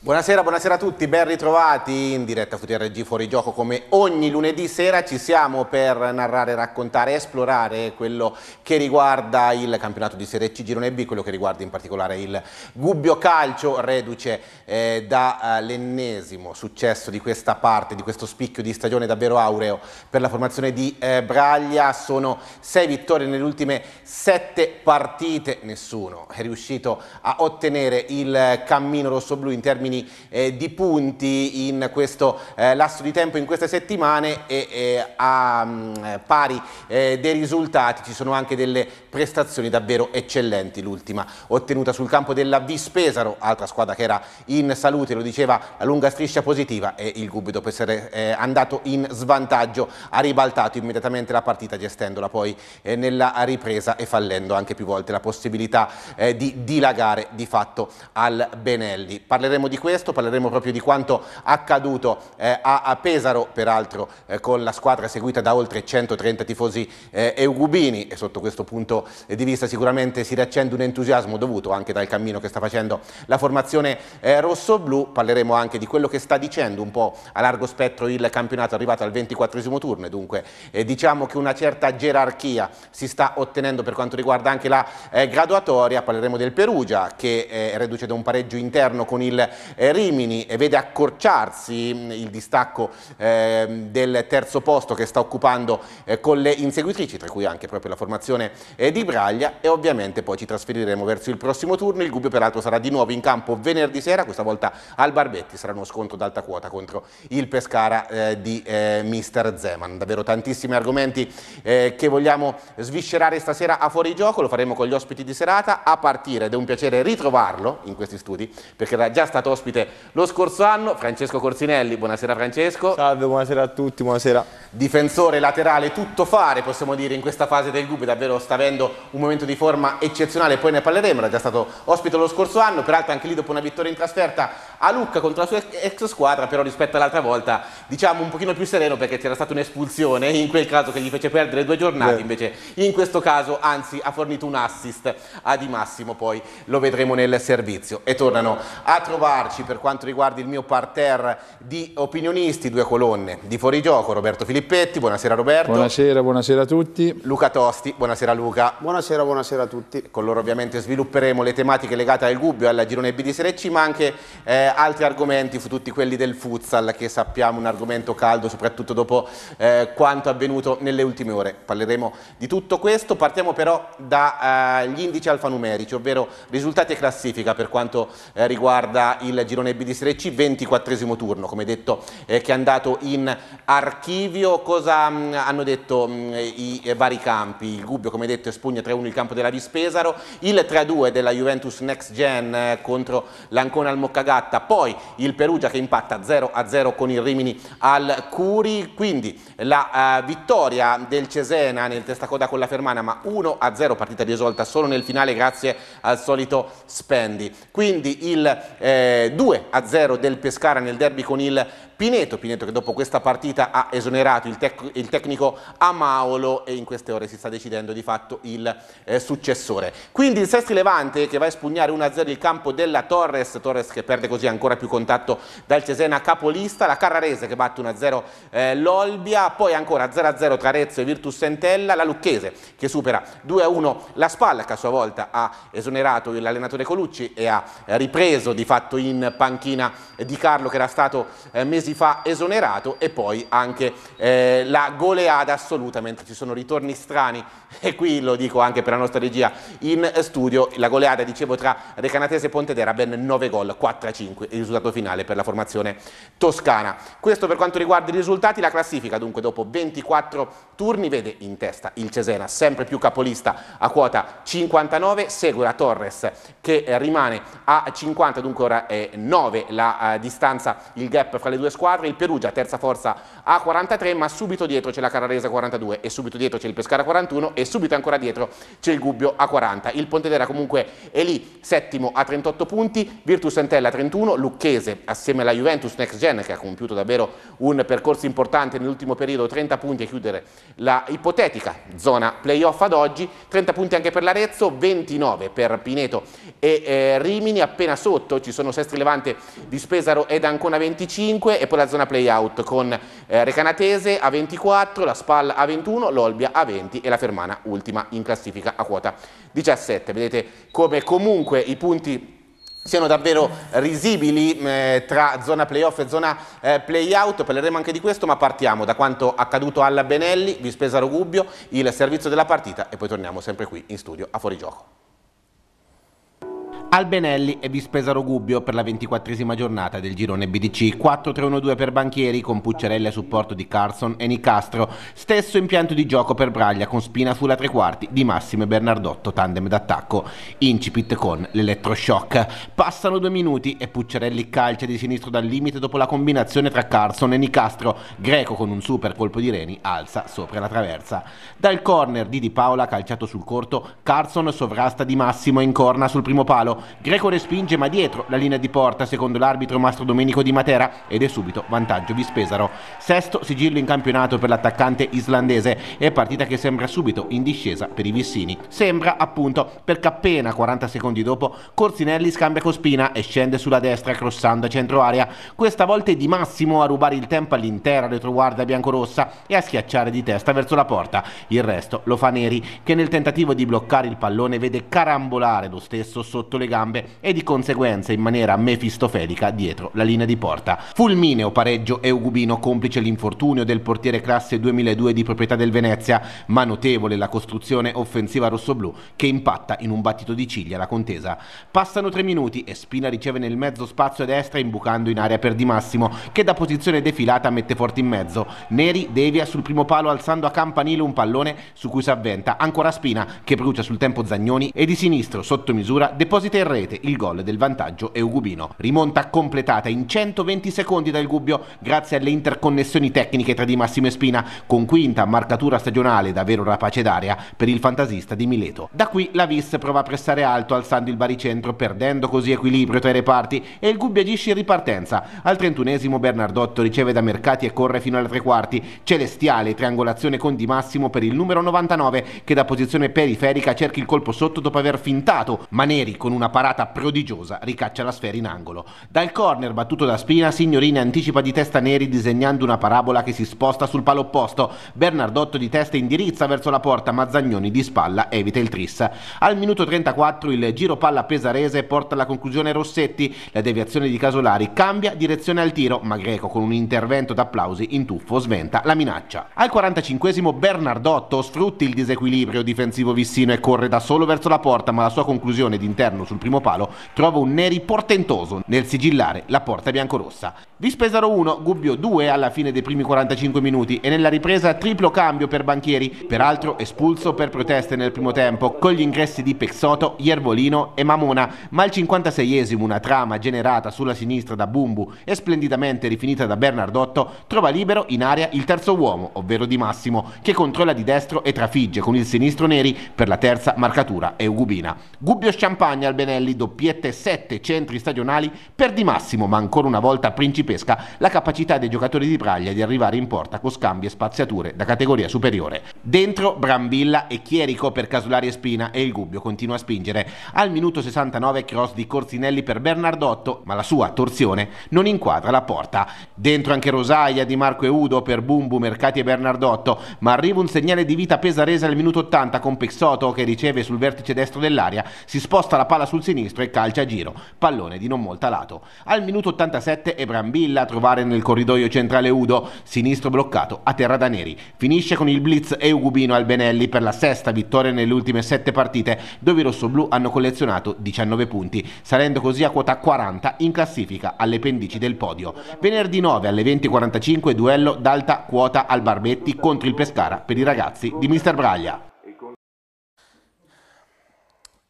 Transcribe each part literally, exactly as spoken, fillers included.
Buonasera, buonasera a tutti, ben ritrovati in diretta F T R G Fuori Gioco. Come ogni lunedì sera ci siamo per narrare, raccontare, esplorare quello che riguarda il campionato di Serie C Girone B, quello che riguarda in particolare il Gubbio Calcio, reduce eh, dall'ennesimo successo di questa parte, di questo spicchio di stagione davvero aureo per la formazione di eh, Braglia. Sono sei vittorie nelle ultime sette partite, nessuno è riuscito a ottenere il cammino rossoblu in termini Eh, di punti in questo eh, lasso di tempo, in queste settimane, e eh, a mh, pari eh, dei risultati ci sono anche delle prestazioni davvero eccellenti. L'ultima ottenuta sul campo della Vispesaro, altra squadra che era in salute, lo diceva la lunga striscia positiva, e il Gubbio, dopo essere eh, andato in svantaggio, ha ribaltato immediatamente la partita, gestendola poi eh, nella ripresa e fallendo anche più volte la possibilità eh, di dilagare di fatto al Benelli. Parleremo di questo, parleremo proprio di quanto accaduto eh, a, a Pesaro, peraltro eh, con la squadra seguita da oltre centotrenta tifosi eh, eugubini, e sotto questo punto di vista sicuramente si riaccende un entusiasmo dovuto anche dal cammino che sta facendo la formazione eh, rossoblu. Parleremo anche di quello che sta dicendo un po' a largo spettro il campionato, arrivato al ventiquattresimo turno, e dunque eh, diciamo che una certa gerarchia si sta ottenendo per quanto riguarda anche la eh, graduatoria. Parleremo del Perugia, che eh, reduce da un pareggio interno con il eh, Rimini e vede accorciarsi il distacco eh, del terzo posto che sta occupando eh, con le inseguitrici, tra cui anche proprio la formazione eh, di Braglia, e ovviamente poi ci trasferiremo verso il prossimo turno. Il Gubbio peraltro sarà di nuovo in campo venerdì sera, questa volta al Barbetti, sarà uno scontro d'alta quota contro il Pescara eh, di eh, mister Zeman. Davvero tantissimi argomenti eh, che vogliamo sviscerare stasera a Fuori Gioco, lo faremo con gli ospiti di serata, a partire, ed è un piacere ritrovarlo in questi studi perché era già stato ospite lo scorso anno, Francesco Corsinelli. Buonasera Francesco. Salve, buonasera a tutti, buonasera. Difensore laterale tutto fare, possiamo dire, in questa fase del Gubbio, davvero sta avendo un momento di forma eccezionale, poi ne parleremo. Era già stato ospite lo scorso anno, peraltro anche lì dopo una vittoria in trasferta a Lucca contro la sua ex squadra, però rispetto all'altra volta diciamo un pochino più sereno, perché c'era stata un'espulsione in quel caso che gli fece perdere due giornate. Beh. Invece in questo caso anzi ha fornito un assist a Di Massimo, poi lo vedremo nel servizio. E tornano a trovarci, per quanto riguarda il mio parterre di opinionisti, due colonne di Fuori Gioco: Roberto Filippetti. Buonasera Roberto. Buonasera, buonasera a tutti. Luca Tosti. Buonasera Luca. Buonasera, buonasera a tutti. Con loro ovviamente svilupperemo le tematiche legate al Gubbio e alla Girone B di Serie C, ma anche eh, altri argomenti, tutti quelli del futsal, che sappiamo un argomento caldo soprattutto dopo eh, quanto avvenuto nelle ultime ore. Parleremo di tutto questo. Partiamo però dagli eh, indici alfanumerici, ovvero risultati e classifica per quanto eh, riguarda il Girone B di Serie C, ventiquattresimo turno, come detto, eh, che è andato in archivio. Cosa mh, hanno detto mh, i eh, vari campi? Il Gubbio, come detto, espugna tre a uno il campo della Vispesaro, il tre a due della Juventus Next Gen eh, contro l'Ancona al Moccagatta, poi il Perugia che impatta zero a zero con il Rimini al Curi, quindi la eh, vittoria del Cesena nel testacoda con la Fermana, ma uno a zero, partita risolta solo nel finale grazie al solito Spendi. Quindi il eh, due a zero del Pescara nel derby con il Pineto, Pineto che dopo questa partita ha esonerato il, tec il tecnico Amaolo, e in queste ore si sta decidendo di fatto il eh, successore. Quindi il Sestri Levante che va a espugnare uno a zero il campo della Torres, Torres che perde così ancora più contatto dal Cesena capolista, la Carrarese che batte uno a zero eh, l'Olbia, poi ancora zero a zero tra Arezzo e Virtus Entella, la Lucchese che supera due a uno la Spalla, che a sua volta ha esonerato l'allenatore Colucci e ha ripreso di fatto in panchina Di Carlo, che era stato eh, mesi fa esonerato, e poi anche eh, la goleada assoluta, mentre ci sono ritorni strani, e qui lo dico anche per la nostra regia in studio, la goleada, dicevo, tra Recanatese e Pontedera, ben nove gol, quattro a cinque il risultato finale per la formazione toscana. Questo per quanto riguarda i risultati. La classifica dunque dopo ventiquattro turni vede in testa il Cesena, sempre più capolista, a quota cinquantanove, segue la Torres che eh, rimane a cinquanta, dunque ora è nove la uh, distanza, il gap fra le due squadre. squadre, il Perugia terza forza a quarantatré, ma subito dietro c'è la Carrarese a quarantadue e subito dietro c'è il Pescara a quarantuno e subito ancora dietro c'è il Gubbio a quaranta. Il Pontedera comunque è lì, settimo a trentotto punti, Virtus Entella a trentuno, Lucchese assieme alla Juventus Next Gen che ha compiuto davvero un percorso importante nell'ultimo periodo, trenta punti a chiudere la ipotetica zona playoff ad oggi, trenta punti anche per l'Arezzo, ventinove per Pineto e eh, Rimini, appena sotto ci sono Sestri Levante di Spesaro ed Ancona venticinque e poi la zona playout con eh, Recanatese a ventiquattro, la Spal a ventuno, l'Olbia a venti e la Fermana ultima in classifica a quota diciassette. Vedete come comunque i punti siano davvero risibili eh, tra zona playoff e zona eh, playout. Parleremo anche di questo, ma partiamo da quanto accaduto alla Benelli, Vispesaro Gubbio, il servizio della partita e poi torniamo sempre qui in studio a Fuorigioco. Albenelli e Vispesaro Gubbio per la ventiquattresima giornata del girone B D C, quattro tre uno due per Banchieri con Pucciarelli a supporto di Carson e Nicastro, stesso impianto di gioco per Braglia con Spina sulla tre quarti, Di Massimo e Bernardotto tandem d'attacco, incipit con l'elettroshock. Passano due minuti e Pucciarelli calcia di sinistro dal limite dopo la combinazione tra Carson e Nicastro, Greco con un super colpo di Reni alza sopra la traversa. Dal corner di Di Paola calciato sul corto, Carson sovrasta Di Massimo e incorna sul primo palo, Greco respinge ma dietro la linea di porta secondo l'arbitro Mastro Domenico Di Matera ed è subito vantaggio Vispesaro. Sesto sigillo in campionato per l'attaccante islandese e partita che sembra subito in discesa per i vissini. Sembra appunto perché appena quaranta secondi dopo Corsinelli scambia con Spina e scende sulla destra crossando a centro area. Questa volta è Di Massimo a rubare il tempo all'intera retroguardia biancorossa e a schiacciare di testa verso la porta. Il resto lo fa Neri che nel tentativo di bloccare il pallone vede carambolare lo stesso sotto le gambe e di conseguenza in maniera mefistofelica dietro la linea di porta. Fulmineo pareggio Eugubino complice l'infortunio del portiere classe duemiladue di proprietà del Venezia, ma notevole la costruzione offensiva rossoblù che impatta in un battito di ciglia la contesa. Passano tre minuti e Spina riceve nel mezzo spazio a destra imbucando in area per Di Massimo che da posizione defilata mette forte in mezzo. Neri devia sul primo palo alzando a campanile un pallone su cui si avventa ancora Spina che brucia sul tempo Zagnoni e di sinistro sotto misura deposita in rete il gol del vantaggio Eugubino. Rimonta completata in centoventi secondi dal Gubbio grazie alle interconnessioni tecniche tra Di Massimo e Spina con quinta marcatura stagionale davvero rapace d'aria per il fantasista di Mileto. Da qui la Vis prova a pressare alto alzando il baricentro perdendo così equilibrio tra i reparti e il Gubbio agisce in ripartenza. Al trentunesimo Bernardotto riceve da Mercati e corre fino alle tre quarti. Celestiale triangolazione con Di Massimo per il numero novantanove che da posizione periferica cerca il colpo sotto dopo aver fintato, ma Neri con una parata prodigiosa ricaccia la sfera in angolo. Dal corner battuto da Spina Signorini anticipa di testa Neri disegnando una parabola che si sposta sul palo opposto. Bernardotto di testa indirizza verso la porta ma Zagnoni di spalla evita il tris. Al minuto trentaquattro il giro palla pesarese porta alla conclusione Rossetti, la deviazione di Casolari cambia direzione al tiro ma Greco con un intervento d'applausi in tuffo sventa la minaccia. Al quarantacinquesimo Bernardotto sfrutti il disequilibrio difensivo vissino e corre da solo verso la porta ma la sua conclusione d'interno sul primo palo trova un Neri portentoso nel sigillare la porta biancorossa. Vispesaro uno, Gubbio due alla fine dei primi quarantacinque minuti e nella ripresa triplo cambio per Banchieri, peraltro espulso per proteste nel primo tempo con gli ingressi di Pexoto, Iervolino e Mamona, ma al cinquantaseiesimo una trama generata sulla sinistra da Bumbu e splendidamente rifinita da Bernardotto trova libero in area il terzo uomo, ovvero Di Massimo, che controlla di destro e trafigge con il sinistro Neri per la terza marcatura eugubina. Gubbio Champagne al Benelli, doppiette sette centri stagionali per Di Massimo, ma ancora una volta principesca la capacità dei giocatori di Braglia di arrivare in porta con scambi e spaziature da categoria superiore. Dentro Brambilla e Chierico per Casolari e Spina e il Gubbio continua a spingere. Al minuto sessantanove cross di Corsinelli per Bernardotto, ma la sua torsione non inquadra la porta. Dentro anche Rosaia, Di Marco e Udo per Bumbu, Mercati e Bernardotto, ma arriva un segnale di vita pesarese al minuto ottanta con Pexoto che riceve sul vertice destro dell'area, si sposta la palla sul sinistro e calcia a giro, pallone di non molta lato. Al minuto ottantasette è Brambilla a trovare nel corridoio centrale Udo, sinistro bloccato a terra da Neri. Finisce con il blitz eugubino al Benelli per la sesta vittoria nelle ultime sette partite, dove i rossoblù hanno collezionato diciannove punti, salendo così a quota quaranta in classifica alle pendici del podio. Venerdì nove alle venti e quarantacinque duello d'alta quota al Barbetti contro il Pescara per i ragazzi di mister Braglia.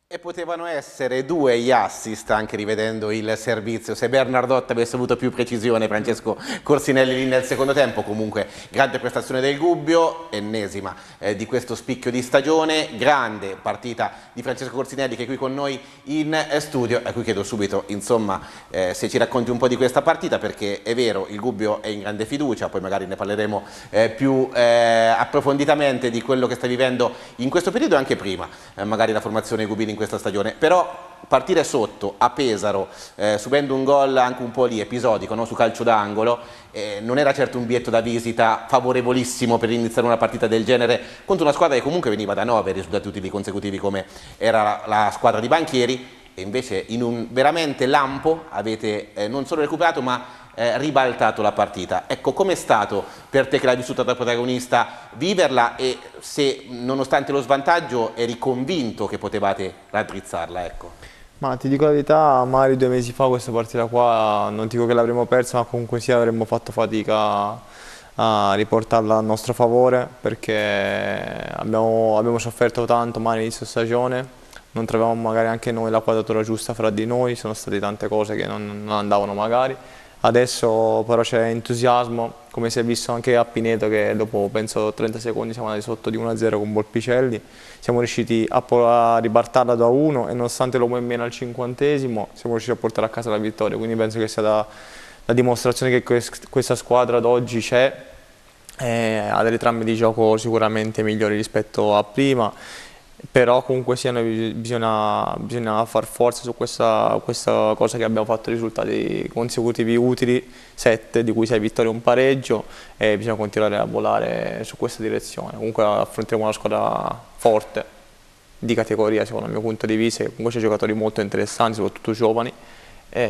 E potevano essere due gli assist, anche rivedendo il servizio. Se Bernardotti avesse avuto più precisione, Francesco Corsinelli lì nel secondo tempo. Comunque grande prestazione del Gubbio, ennesima eh, di questo spicchio di stagione. Grande partita di Francesco Corsinelli, che è qui con noi in studio, a cui chiedo subito insomma eh, se ci racconti un po' di questa partita, perché è vero, il Gubbio è in grande fiducia, poi magari ne parleremo eh, più eh, approfonditamente di quello che sta vivendo in questo periodo e anche prima, eh, magari la formazione Gubini in questa stagione. Però partire sotto a Pesaro, eh, subendo un gol anche un po' lì episodico, no? Su calcio d'angolo, eh, non era certo un biglietto da visita favorevolissimo per iniziare una partita del genere contro una squadra che comunque veniva da nove risultati utili consecutivi come era la, la squadra di Banchieri, e invece in un veramente lampo avete eh, non solo recuperato ma Eh, ribaltato la partita. Ecco, com'è stato per te, che l'hai vissuta da protagonista, viverla, e se nonostante lo svantaggio eri convinto che potevate raddrizzarla? Ecco. Ma ti dico la verità, magari due mesi fa questa partita qua non dico che l'avremmo persa, ma comunque sì avremmo fatto fatica a riportarla a nostro favore, perché abbiamo, abbiamo sofferto tanto male all'inizio stagione, non trovavamo magari anche noi la quadratura giusta fra di noi, sono state tante cose che non, non andavano magari. Adesso però c'è entusiasmo, come si è visto anche a Pineto, che dopo penso trenta secondi siamo andati sotto di uno a zero con Volpicelli, siamo riusciti a, a ribaltarla da uno e nonostante l'uomo in meno al cinquantesimo siamo riusciti a portare a casa la vittoria, quindi penso che sia la, la dimostrazione che quest, questa squadra ad oggi c'è, ha delle tramme di gioco sicuramente migliori rispetto a prima. Però comunque sia, bisogna, bisogna far forza su questa, questa cosa che abbiamo fatto risultati consecutivi utili, sette di cui sei vittorie e un pareggio, e bisogna continuare a volare su questa direzione. Comunque affronteremo una squadra forte, di categoria secondo il mio punto di vista, che comunque c'è giocatori molto interessanti, soprattutto giovani, e,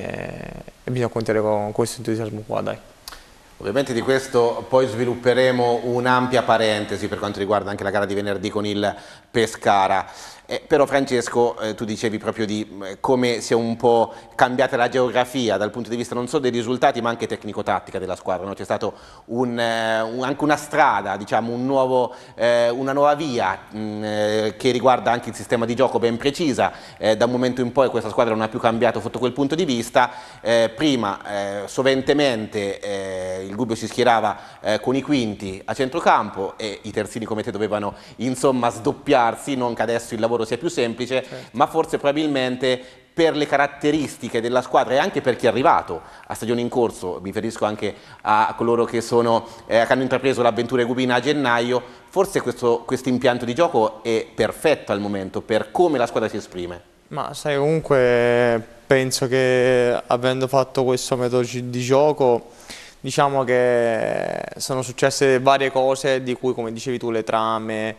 e bisogna continuare con questo entusiasmo qua, dai. Ovviamente di questo poi svilupperemo un'ampia parentesi per quanto riguarda anche la gara di venerdì con il Pescara. Eh, però Francesco, eh, tu dicevi proprio di eh, come sia un po' cambiata la geografia dal punto di vista non solo dei risultati ma anche tecnico-tattica della squadra, no? C'è stata un, eh, un, anche una strada, diciamo, un nuovo, eh, una nuova via mh, eh, che riguarda anche il sistema di gioco ben precisa. Eh, da un momento in poi questa squadra non ha più cambiato sotto quel punto di vista. Eh, prima eh, soventemente eh, il Gubbio si schierava eh, con i quinti a centrocampo e i terzini come te dovevano insomma sdoppiarsi, non che adesso il lavoro sia più semplice, certo. Ma forse probabilmente per le caratteristiche della squadra e anche per chi è arrivato a stagione in corso, mi riferisco anche a coloro che, sono, eh, che hanno intrapreso l'avventura Gubina a gennaio, forse questo, questo impianto di gioco è perfetto al momento per come la squadra si esprime. Ma sai, comunque penso che avendo fatto questo metodo di gioco, diciamo che sono successe varie cose di cui, come dicevi tu, le trame,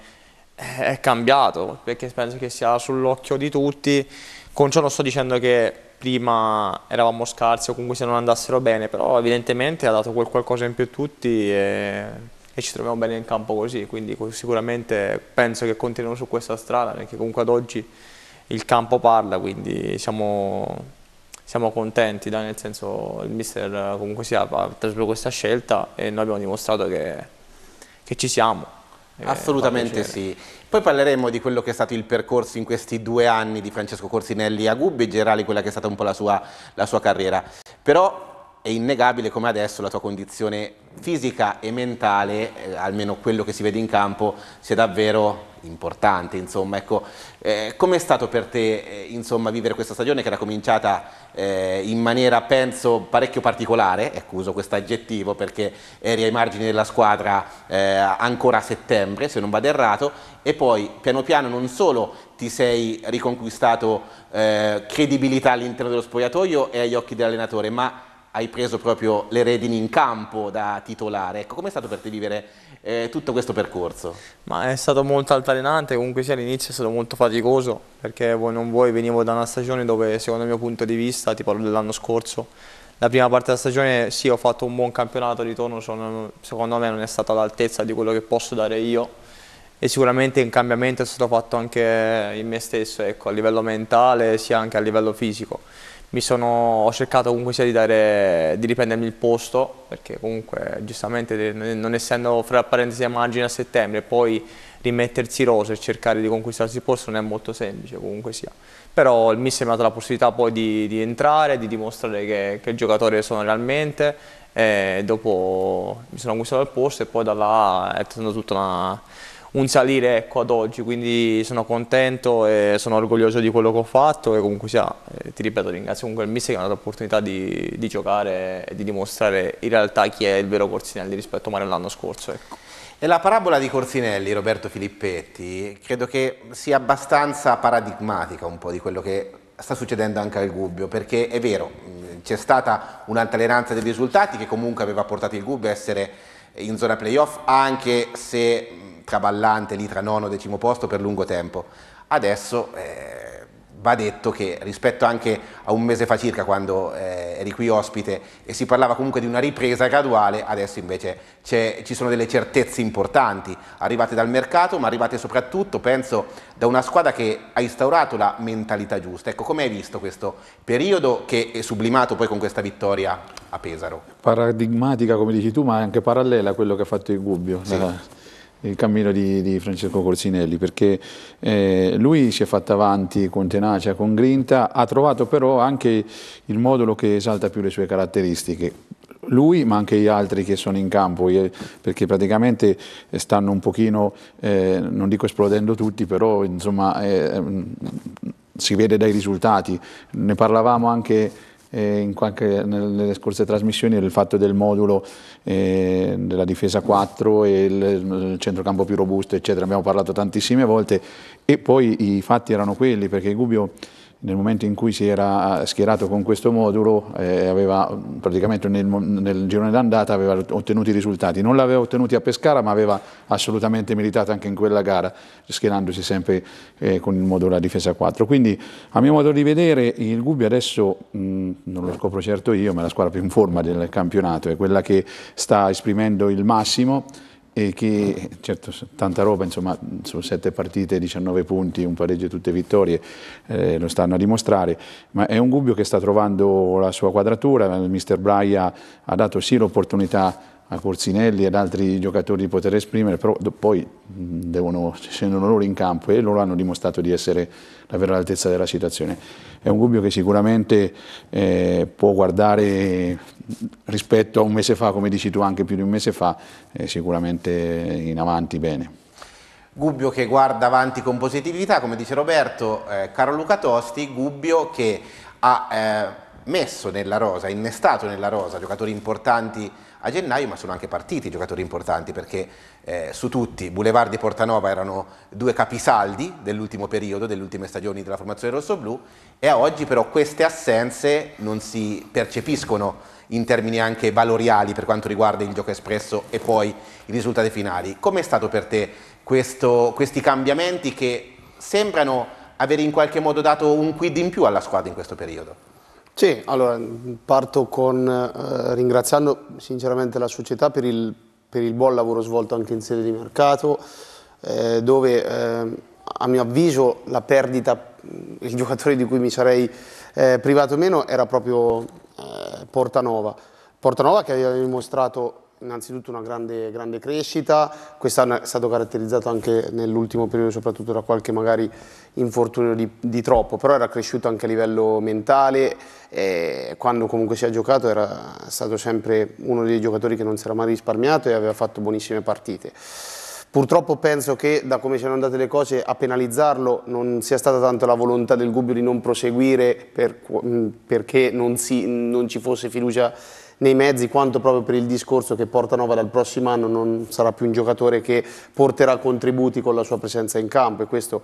è cambiato, perché penso che sia sull'occhio di tutti. Con ciò non sto dicendo che prima eravamo scarsi o comunque se non andassero bene, però evidentemente ha dato quel qualcosa in più a tutti e, e ci troviamo bene in campo così, quindi sicuramente penso che continueremo su questa strada, perché comunque ad oggi il campo parla, quindi siamo, siamo contenti, dai, nel senso il mister comunque sia, ha preso questa scelta e noi abbiamo dimostrato che, che ci siamo. Assolutamente sì. Poi parleremo di quello che è stato il percorso in questi due anni di Francesco Corsinelli a Gubbio e in generale quella che è stata un po' la sua, la sua carriera. Però è innegabile come adesso la tua condizione fisica e mentale, eh, almeno quello che si vede in campo, sia davvero importante. Insomma, ecco, eh, com'è stato per te eh, insomma, vivere questa stagione che era cominciata eh, in maniera, penso, parecchio particolare, ecco, uso questo aggettivo perché eri ai margini della squadra eh, ancora a settembre, se non vado errato, e poi piano piano non solo ti sei riconquistato eh, credibilità all'interno dello spogliatoio e agli occhi dell'allenatore, ma hai preso proprio le redini in campo da titolare. Ecco, com'è stato per te vivere eh, tutto questo percorso? Ma è stato molto altalenante, comunque sia all'inizio è stato molto faticoso, perché voi non vuoi, venivo da una stagione dove secondo il mio punto di vista, ti parlo dell'anno scorso, la prima parte della stagione sì ho fatto un buon campionato, ritorno sono, secondo me non è stato all'altezza di quello che posso dare io, e sicuramente un cambiamento è stato fatto anche in me stesso, ecco, a livello mentale sia anche a livello fisico. Mi sono, ho cercato comunque sia di, dare, di riprendermi il posto, perché comunque giustamente non essendo fra parentesi a margine a settembre, poi rimettersi rosa e cercare di conquistarsi il posto non è molto semplice comunque sia. Però il mister mi ha dato la possibilità poi di, di entrare, di dimostrare che, che il giocatore sono realmente, e dopo mi sono conquistato il posto e poi da là è stato tutto una, un salire, ecco, ad oggi, quindi sono contento e sono orgoglioso di quello che ho fatto e comunque sia, eh, ti ripeto, ringrazio comunque il mister che mi ha dato l'opportunità di, di giocare e di dimostrare in realtà chi è il vero Corsinelli rispetto magari all'anno scorso, ecco. E la parabola di Corsinelli, Roberto Filippetti, credo che sia abbastanza paradigmatica un po' di quello che sta succedendo anche al Gubbio, perché è vero, c'è stata un'altalenanza dei risultati che comunque aveva portato il Gubbio a essere in zona playoff, anche se traballante lì tra nono e decimo posto per lungo tempo. Adesso eh, va detto che rispetto anche a un mese fa circa, quando eh, eri qui ospite e si parlava comunque di una ripresa graduale, adesso invece ci sono delle certezze importanti arrivate dal mercato, ma arrivate soprattutto, penso, da una squadra che ha instaurato la mentalità giusta. Ecco, come hai visto questo periodo che è sublimato poi con questa vittoria a Pesaro? Paradigmatica, come dici tu, ma anche parallela a quello che ha fatto il Gubbio. Sì. La... il cammino di, di Francesco Corsinelli, perché eh, lui si è fatto avanti con tenacia, con grinta, ha trovato però anche il modulo che esalta più le sue caratteristiche. Lui, ma anche gli altri che sono in campo, perché praticamente stanno un pochino, eh, non dico esplodendo tutti, però insomma eh, si vede dai risultati. Ne parlavamo anche Eh, in qualche, nelle scorse trasmissioni, del fatto del modulo eh, della difesa quattro e il, il centrocampo più robusto, eccetera. Abbiamo parlato tantissime volte e poi i fatti erano quelli, perché il Gubbio nel momento in cui si era schierato con questo modulo eh, aveva praticamente nel, nel girone d'andata aveva ottenuto i risultati. Non l'aveva ottenuti a Pescara, ma aveva assolutamente meritato anche in quella gara, schierandosi sempre eh, con il modulo a difesa quattro. Quindi a mio modo di vedere il Gubbio adesso, mh, non lo scopro certo io, ma è la squadra più in forma del campionato, è quella che sta esprimendo il massimo e che, certo, tanta roba, insomma, su sette partite, diciannove punti, un pareggio e tutte vittorie, eh, lo stanno a dimostrare, ma è un Gubbio che sta trovando la sua quadratura. Il mister Braia ha dato sì l'opportunità a Corsinelli e ad altri giocatori di poter esprimere, però poi devono, scendono loro in campo e loro hanno dimostrato di essere davvero all'altezza della situazione. È un Gubbio che sicuramente eh, può guardare rispetto a un mese fa, come dici tu, anche più di un mese fa, eh, sicuramente in avanti bene. Gubbio che guarda avanti con positività, come dice Roberto. eh, Caro Luca Tosti, Gubbio che ha eh, messo nella rosa, innestato nella rosa giocatori importanti a gennaio, ma sono anche partiti giocatori importanti, perché eh, su tutti Boulevard e Portanova erano due capisaldi dell'ultimo periodo, delle ultime stagioni della formazione rossoblù, e a oggi però queste assenze non si percepiscono in termini anche valoriali per quanto riguarda il gioco espresso e poi i risultati finali. Com'è stato per te questo, questi cambiamenti che sembrano avere in qualche modo dato un quid in più alla squadra in questo periodo? Sì, allora parto con eh, ringraziando sinceramente la società per il, per il buon lavoro svolto anche in sede di mercato, eh, dove eh, a mio avviso la perdita, il giocatore di cui mi sarei eh, privato meno era proprio eh, Portanova. Portanova che aveva dimostrato innanzitutto una grande, grande crescita, quest'anno è stato caratterizzato anche nell'ultimo periodo soprattutto da qualche magari infortunio di, di troppo, però era cresciuto anche a livello mentale e quando comunque si è giocato era stato sempre uno dei giocatori che non si era mai risparmiato e aveva fatto buonissime partite. Purtroppo penso che da come siano andate le cose a penalizzarlo non sia stata tanto la volontà del Gubbio di non proseguire per, perché non, si, non ci fosse fiducia nei mezzi, quanto proprio per il discorso che Portanova dal prossimo anno non sarà più un giocatore che porterà contributi con la sua presenza in campo, e questo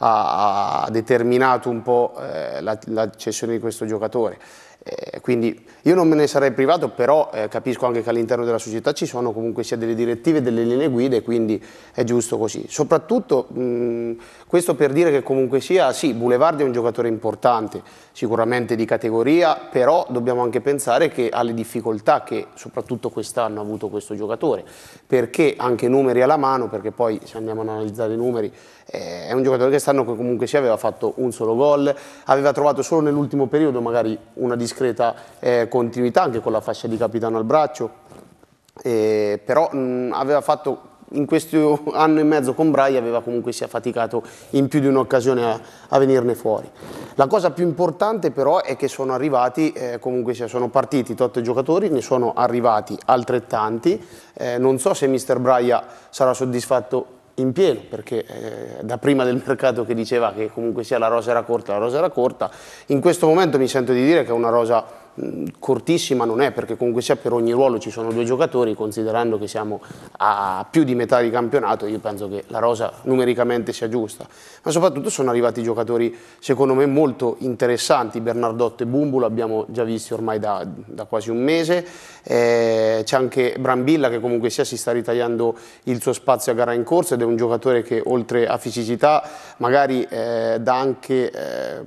ha, ha determinato un po' eh, la, la cessione di questo giocatore. Eh, quindi io non me ne sarei privato, però eh, capisco anche che all'interno della società ci sono comunque sia delle direttive, delle linee guida, quindi è giusto così. Soprattutto mh, questo per dire che comunque sia, sì, Boulevard è un giocatore importante, sicuramente di categoria, però dobbiamo anche pensare che alle difficoltà che soprattutto quest'anno ha avuto questo giocatore, perché anche numeri alla mano, perché poi se andiamo ad analizzare i numeri eh, è un giocatore che quest'anno comunque sia aveva fatto un solo gol, aveva trovato solo nell'ultimo periodo magari una discreta eh, continuità anche con la fascia di capitano al braccio, eh, però mh, aveva fatto in questo anno e mezzo con Braia aveva comunque sia faticato in più di un'occasione a, a venirne fuori. La cosa più importante però è che sono arrivati, eh, comunque sia, sono partiti tot giocatori, ne sono arrivati altrettanti, eh, non so se mister Braia sarà soddisfatto in pieno, perché eh, da prima del mercato che diceva che comunque sia la rosa era corta, la rosa era corta, in questo momento mi sento di dire che è una rosa cortissima non è, perché comunque sia per ogni ruolo ci sono due giocatori, considerando che siamo a più di metà di campionato io penso che la rosa numericamente sia giusta, ma soprattutto sono arrivati giocatori secondo me molto interessanti. Bernardotto e Bumbu l'abbiamo già visti ormai da, da quasi un mese, eh, c'è anche Brambilla che comunque sia si sta ritagliando il suo spazio a gara in corso ed è un giocatore che oltre a fisicità magari eh, dà anche eh,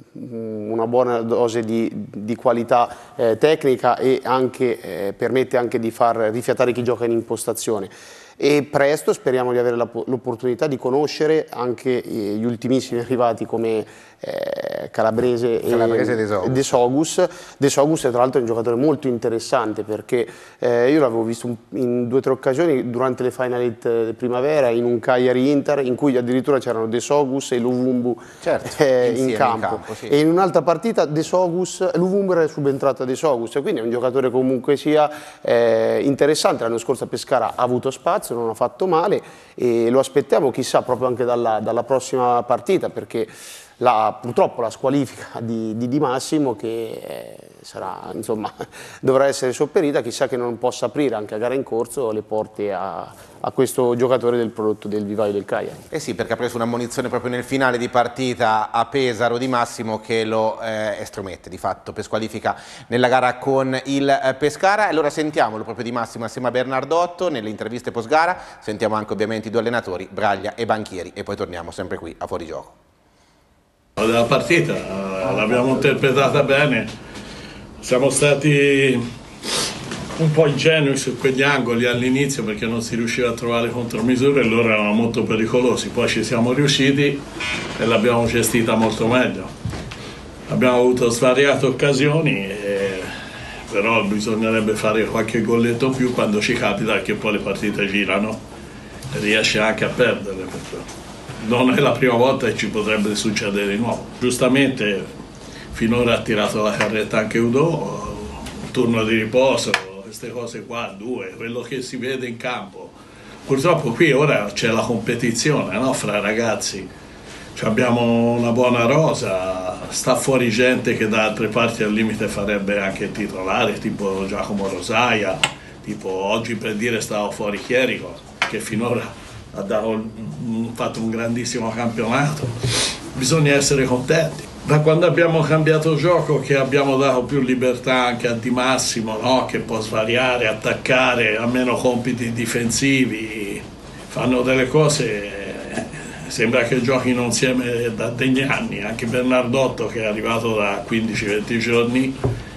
una buona dose di, di qualità Eh, tecnica e anche, eh, permette anche di far rifiatare chi gioca in impostazione. E presto speriamo di avere l'opportunità di conoscere anche gli ultimissimi arrivati come eh, Calabrese, Calabrese e De Sogus. De Sogus tra l'altro è un giocatore molto interessante perché eh, io l'avevo visto in due o tre occasioni durante le Final Eight primavera in un Cagliari Inter in cui addirittura c'erano De Sogus e Luvumbu certo, eh, in campo, in campo sì. E in un'altra partita De Sogus, Luvumbu era subentrato a De Sogus, quindi è un giocatore comunque sia eh, interessante. L'anno scorso a Pescara ha avuto spazio, non ha fatto male e lo aspettiamo chissà proprio anche dalla, dalla prossima partita, perché la, purtroppo la squalifica di, di Di Massimo che eh, sarà, insomma, dovrà essere sopperita, chissà che non possa aprire anche a gara in corso le porte a, a questo giocatore del prodotto del vivaio del Cagliari. Eh sì, perché ha preso una munizione proprio nel finale di partita a Pesaro Di Massimo che lo eh, estromette di fatto per squalifica nella gara con il eh, Pescara. E allora sentiamolo proprio Di Massimo assieme a Bernardotto nelle interviste post gara, sentiamo anche ovviamente i due allenatori, Braglia e Banchieri, e poi torniamo sempre qui a Fuorigioco. La partita l'abbiamo interpretata bene, siamo stati un po' ingenui su quegli angoli all'inizio perché non si riusciva a trovare contromisure e loro erano molto pericolosi, poi ci siamo riusciti e l'abbiamo gestita molto meglio. Abbiamo avuto svariate occasioni, e, però bisognerebbe fare qualche golletto più quando ci capita, che poi le partite girano e riesce anche a perderle. Perché non è la prima volta che ci potrebbe succedere di nuovo. Giustamente finora ha tirato la carretta anche Udo, un turno di riposo, queste cose qua, due, quello che si vede in campo. Purtroppo qui ora c'è la competizione, no? Fra ragazzi, cioè abbiamo una buona rosa, sta fuori gente che da altre parti al limite farebbe anche titolare, tipo Giacomo Rosaia, tipo oggi per dire stava fuori Chierico, che finora ha dato, fatto un grandissimo campionato. Bisogna essere contenti. Da quando abbiamo cambiato gioco, che abbiamo dato più libertà anche a Di Massimo, no? Che può svariare, attaccare, ha meno compiti difensivi, fanno delle cose, sembra che giochino insieme da degli anni. Anche Bernardotto, che è arrivato da quindici venti giorni,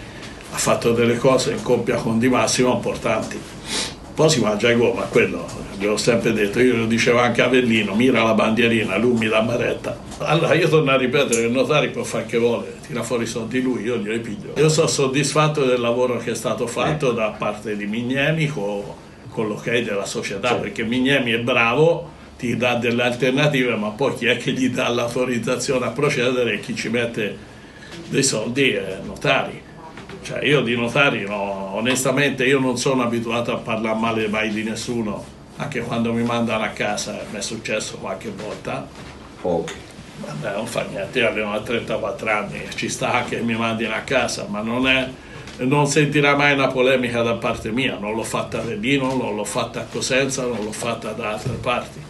ha fatto delle cose in coppia con Di Massimo importanti. Poi si mangia i gol, ma quello gliel'ho sempre detto, io lo dicevo anche a Avellino, mira la bandierina, lui mi dà Maretta. Allora io torno a ripetere, il Notari può fare che vuole, tira fuori i soldi lui, io glieli piglio. Io sono soddisfatto del lavoro che è stato fatto da parte di Mignemi con, con l'ok della società, perché Mignemi è bravo, ti dà delle alternative, ma poi chi è che gli dà l'autorizzazione a procedere e chi ci mette dei soldi è Notari. Cioè io di Notari, no, onestamente io non sono abituato a parlare male mai di nessuno, anche quando mi mandano a casa, mi è successo qualche volta. Oh. Vabbè, non fa niente, io avevo trentaquattro anni, ci sta anche che mi mandino a casa, ma non, è, non sentirà mai una polemica da parte mia, non l'ho fatta a Avellino, non l'ho fatta a Cosenza, non l'ho fatta da altre parti.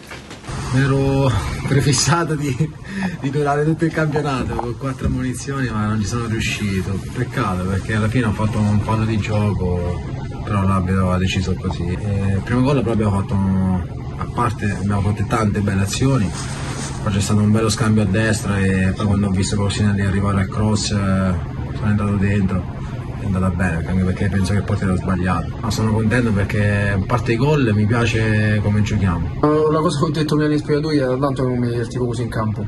Ero prefissato di, di durare tutto il campionato con quattro munizioni, ma non ci sono riuscito. Peccato, perché alla fine ho fatto un fallo di gioco, però l'arbitro ha deciso così. E il primo gol proprio abbiamo fatto, a parte abbiamo fatto tante belle azioni, poi c'è stato un bello scambio a destra e poi quando ho visto Corsinelli arrivare al cross sono entrato dentro. È andata bene, anche perché penso che il portiere ha sbagliato, ma sono contento perché a parte i gol mi piace come giochiamo. La cosa che ho detto prima in spogliatoio era tanto che non mi divertivo così in campo,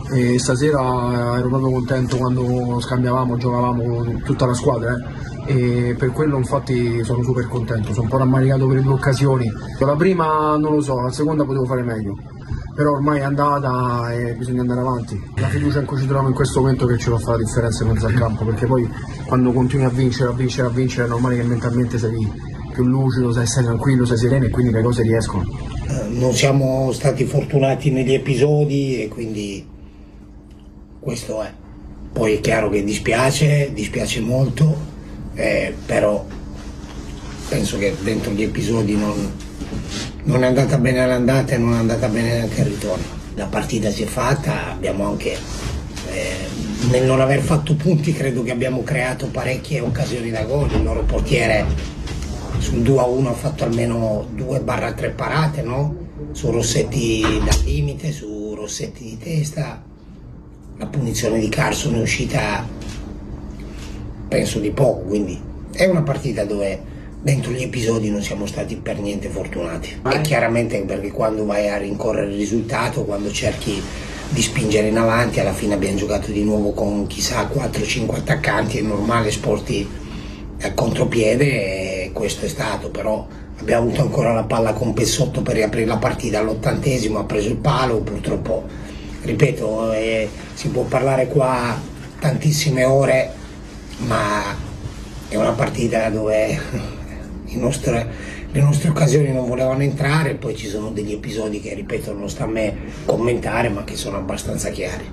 e stasera ero proprio contento quando scambiavamo, giocavamo tutta la squadra eh. E per quello infatti sono super contento, sono un po' rammaricato per le due occasioni. La prima non lo so, la seconda potevo fare meglio, però ormai è andata e bisogna andare avanti. La fiducia in cui ci troviamo in questo momento che ci fa fare la differenza in mezzo al campo, perché poi quando continui a vincere, a vincere, a vincere è normale che mentalmente sei più lucido, sei, sei tranquillo, sei sereno e quindi le cose riescono. Non siamo stati fortunati negli episodi e quindi questo è. Poi è chiaro che dispiace, dispiace molto, eh, però penso che dentro gli episodi non, non è andata bene l'andata e non è andata bene neanche il ritorno. La partita si è fatta, abbiamo anche, eh, nel non aver fatto punti credo che abbiamo creato parecchie occasioni da gol. Il loro portiere sul due a uno ha fatto almeno due tre parate, no? Su Rossetti dal limite, su Rossetti di testa. La punizione di Carson è uscita penso di poco, quindi è una partita dove dentro gli episodi non siamo stati per niente fortunati. E chiaramente perché quando vai a rincorrere il risultato, quando cerchi di spingere in avanti, alla fine abbiamo giocato di nuovo con chissà quattro cinque attaccanti, è normale sporti al contropiede e questo è stato, però abbiamo avuto ancora la palla con Pessotto per riaprire la partita all'ottantesimo, ha preso il palo, purtroppo, ripeto, eh, si può parlare qua tantissime ore, ma è una partita dove i nostri, le nostre occasioni non volevano entrare, poi ci sono degli episodi che, ripeto, non sta a me commentare, ma che sono abbastanza chiari.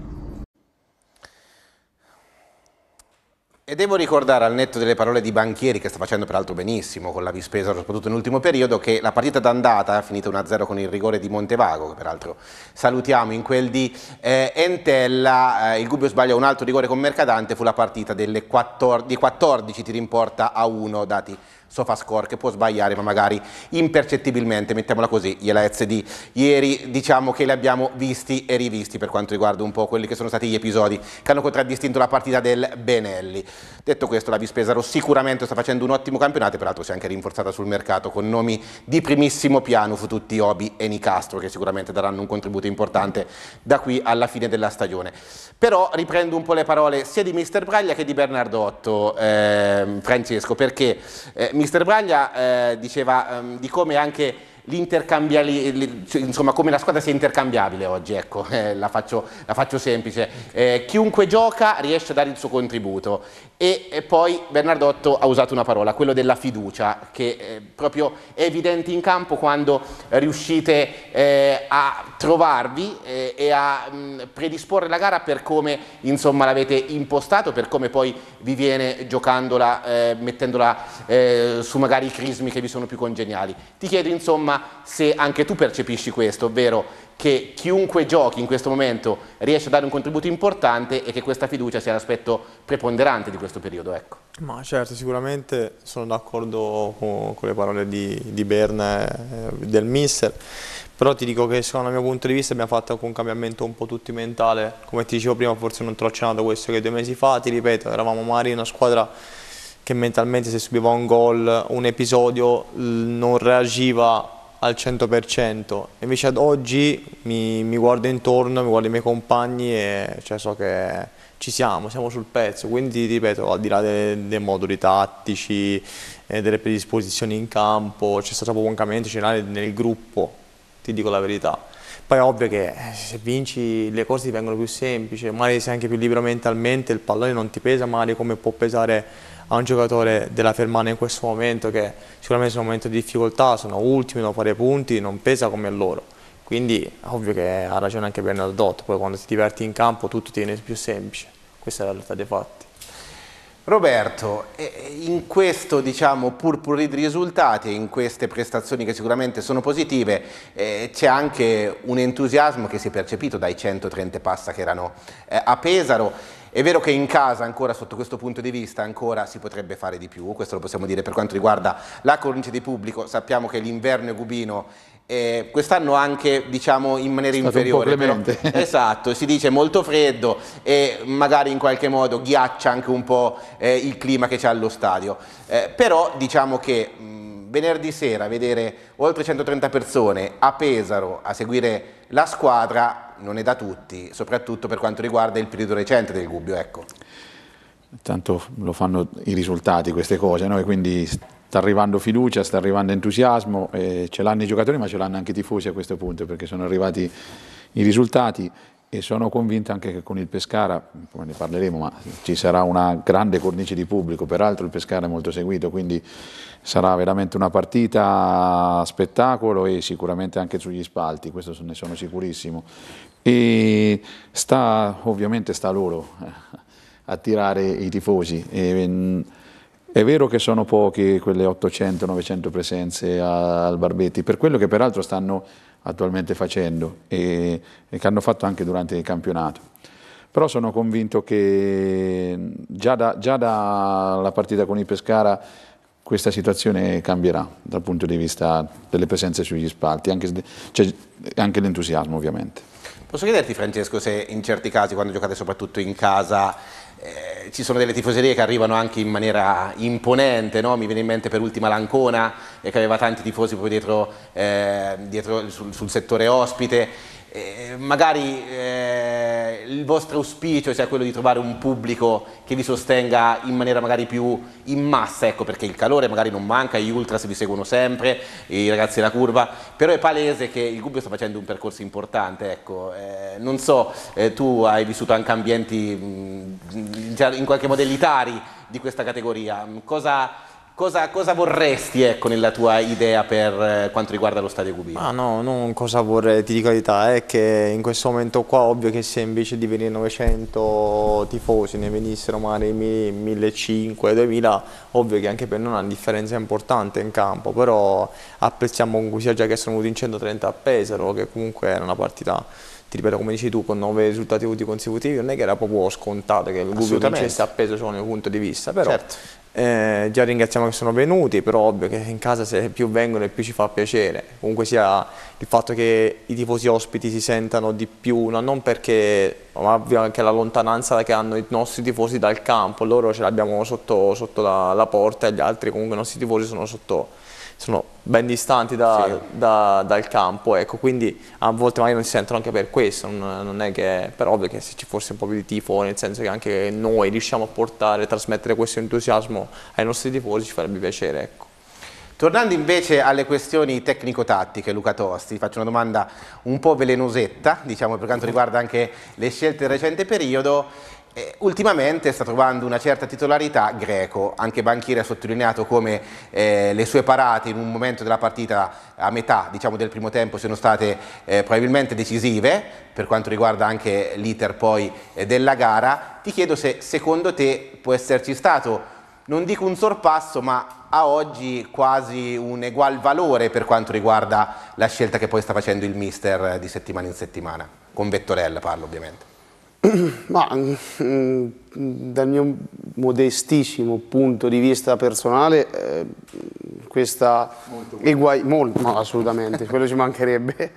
E devo ricordare, al netto delle parole di Banchieri, che sta facendo peraltro benissimo con la Vispesaro, soprattutto nell'ultimo periodo, che la partita d'andata è finita uno a zero con il rigore di Montevago, che peraltro salutiamo. In quel di eh, Entella eh, il Gubbio sbaglia un altro rigore con Mercadante, fu la partita delle quattordici, di quattordici tiri in porta a uno dati Sofascore, che può sbagliare ma magari impercettibilmente, mettiamola così. Gli Elez di ieri diciamo che li abbiamo visti e rivisti per quanto riguarda un po' quelli che sono stati gli episodi che hanno contraddistinto la partita del Benelli. Detto questo, la Vispesaro sicuramente sta facendo un ottimo campionato e peraltro si è anche rinforzata sul mercato con nomi di primissimo piano, fu tutti Obi e Nicastro, che sicuramente daranno un contributo importante da qui alla fine della stagione. Però riprendo un po' le parole sia di mister Braglia che di Bernardotto, eh, Francesco, perché eh, mister Braglia eh, diceva eh, di come anche l'intercambiabilità, insomma come la squadra sia intercambiabile oggi, ecco, eh, la, faccio, la faccio semplice, eh, chiunque gioca riesce a dare il suo contributo e, e poi Bernardotto ha usato una parola, quello della fiducia, che eh, proprio è evidente in campo quando riuscite eh, a trovarvi eh, e a mh, predisporre la gara per come insomma l'avete impostato, per come poi vi viene giocandola, eh, mettendola eh, su magari i crismi che vi sono più congeniali. Ti chiedo insomma se anche tu percepisci questo, ovvero che chiunque giochi in questo momento riesce a dare un contributo importante e che questa fiducia sia l'aspetto preponderante di questo periodo, ecco. Ma certo, sicuramente sono d'accordo con, con le parole di, di Berna e del mister, però ti dico che secondo il mio punto di vista abbiamo fatto un cambiamento un po' tutti mentale, come ti dicevo prima, forse non te l'ho accennato questo che due mesi fa, ti ripeto, eravamo magari una squadra che mentalmente se subiva un gol, un episodio, non reagiva al cento per cento, invece ad oggi mi, mi guardo intorno, mi guardo i miei compagni e cioè, so che ci siamo, siamo sul pezzo, quindi ripeto, al di là dei, dei moduli tattici, eh, delle predisposizioni in campo, c'è stato proprio un cambiamento generale nel gruppo, ti dico la verità. Poi è ovvio che se vinci le cose divengono più semplici, magari sei anche più libero mentalmente, il pallone non ti pesa magari come può pesare a un giocatore della Fermana in questo momento, che sicuramente sono un momento di difficoltà, sono ultimi, devono fare punti, non pesa come loro. Quindi è ovvio che ha ragione anche Bernardotto, poi quando ti diverti in campo tutto ti viene più semplice, questa è la realtà dei fatti. Roberto, in questo diciamo purpurri di risultati, in queste prestazioni che sicuramente sono positive, eh, c'è anche un entusiasmo che si è percepito dai centotrenta passa che erano eh, a Pesaro. È vero che in casa ancora sotto questo punto di vista ancora si potrebbe fare di più, questo lo possiamo dire per quanto riguarda la cornice di pubblico, sappiamo che l'inverno è Gubino, eh, quest'anno anche diciamo in maniera inferiore, però, esatto, si dice molto freddo e magari in qualche modo ghiaccia anche un po' eh, il clima che c'è allo stadio, eh, però diciamo che mh, venerdì sera vedere oltre centotrenta persone a Pesaro a seguire la squadra non è da tutti, soprattutto per quanto riguarda il periodo recente del Gubbio, ecco. Tanto lo fanno i risultati queste cose, no? E quindi sta arrivando fiducia, sta arrivando entusiasmo, e ce l'hanno i giocatori ma ce l'hanno anche i tifosi a questo punto, perché sono arrivati i risultati e sono convinto anche che con il Pescara, poi ne parleremo, ma ci sarà una grande cornice di pubblico, peraltro il Pescara è molto seguito, quindi sarà veramente una partita spettacolo e sicuramente anche sugli spalti, questo ne sono sicurissimo. E sta, ovviamente sta a loro attirare i tifosi. E, è vero che sono poche quelle ottocento novecento presenze al Barbetti, per quello che peraltro stanno attualmente facendo e, e che hanno fatto anche durante il campionato. Però sono convinto che già, da, già dalla partita con il Pescara questa situazione cambierà dal punto di vista delle presenze sugli spalti, anche, cioè, anche l'entusiasmo ovviamente. Posso chiederti, Francesco, se in certi casi, quando giocate soprattutto in casa, eh, ci sono delle tifoserie che arrivano anche in maniera imponente, no? Mi viene in mente per ultima l'Ancona, eh, che aveva tanti tifosi poi dietro, eh, dietro sul, sul settore ospite. Eh, magari eh, il vostro auspicio sia quello di trovare un pubblico che vi sostenga in maniera magari più in massa, ecco, perché il calore magari non manca, gli ultras vi seguono sempre, i ragazzi della curva, però è palese che il Gubbio sta facendo un percorso importante, ecco. Eh, non so, eh, tu hai vissuto anche ambienti mh, in qualche modo elitari di questa categoria, cosa... Cosa, cosa vorresti, ecco, nella tua idea per eh, quanto riguarda lo Stadio Gubbio? Ah no, non cosa vorrei, ti dico la verità, è che in questo momento qua ovvio che se invece di venire novecento tifosi ne venissero magari millecinquecento, duemila, ovvio che anche per noi è una differenza importante in campo, però apprezziamo comunque sia già che sono venuti in centotrenta a Pesaro, che comunque era una partita, ti ripeto come dici tu, con nove risultati avuti consecutivi, non è che era proprio scontato che il Gubbio vincesse a Pesaro secondo il mio punto di vista, però certo. eh, già ringraziamo che sono venuti, però ovvio che in casa se più vengono e più ci fa piacere, comunque sia il fatto che i tifosi ospiti si sentano di più, no? Non perché, ma ovvio anche la lontananza che hanno i nostri tifosi dal campo, loro ce l'abbiamo sotto, sotto la, la porta e gli altri comunque i nostri tifosi sono sotto, sono ben distanti da, sì. da, dal campo, ecco, quindi a volte magari non si sentono anche per questo, non, non è che, però ovvio che se ci fosse un po' più di tifo, nel senso che anche noi riusciamo a portare, a trasmettere questo entusiasmo ai nostri tifosi, ci farebbe piacere, ecco. Tornando invece alle questioni tecnico-tattiche, Luca Tosti, faccio una domanda un po' velenosetta, diciamo, per quanto riguarda anche le scelte del recente periodo. Eh, ultimamente sta trovando una certa titolarità Greco, anche Banchieri ha sottolineato come eh, le sue parate in un momento della partita a metà, diciamo, del primo tempo siano state eh, probabilmente decisive per quanto riguarda anche l'iter poi eh, della gara. Ti chiedo se secondo te può esserci stato, non dico un sorpasso, ma a oggi quasi un egual valore per quanto riguarda la scelta che poi sta facendo il mister di settimana in settimana, con Vettorella parlo ovviamente. Ma mh, dal mio modestissimo punto di vista personale eh, questa eguaglianza, molto, no, assolutamente, quello ci mancherebbe,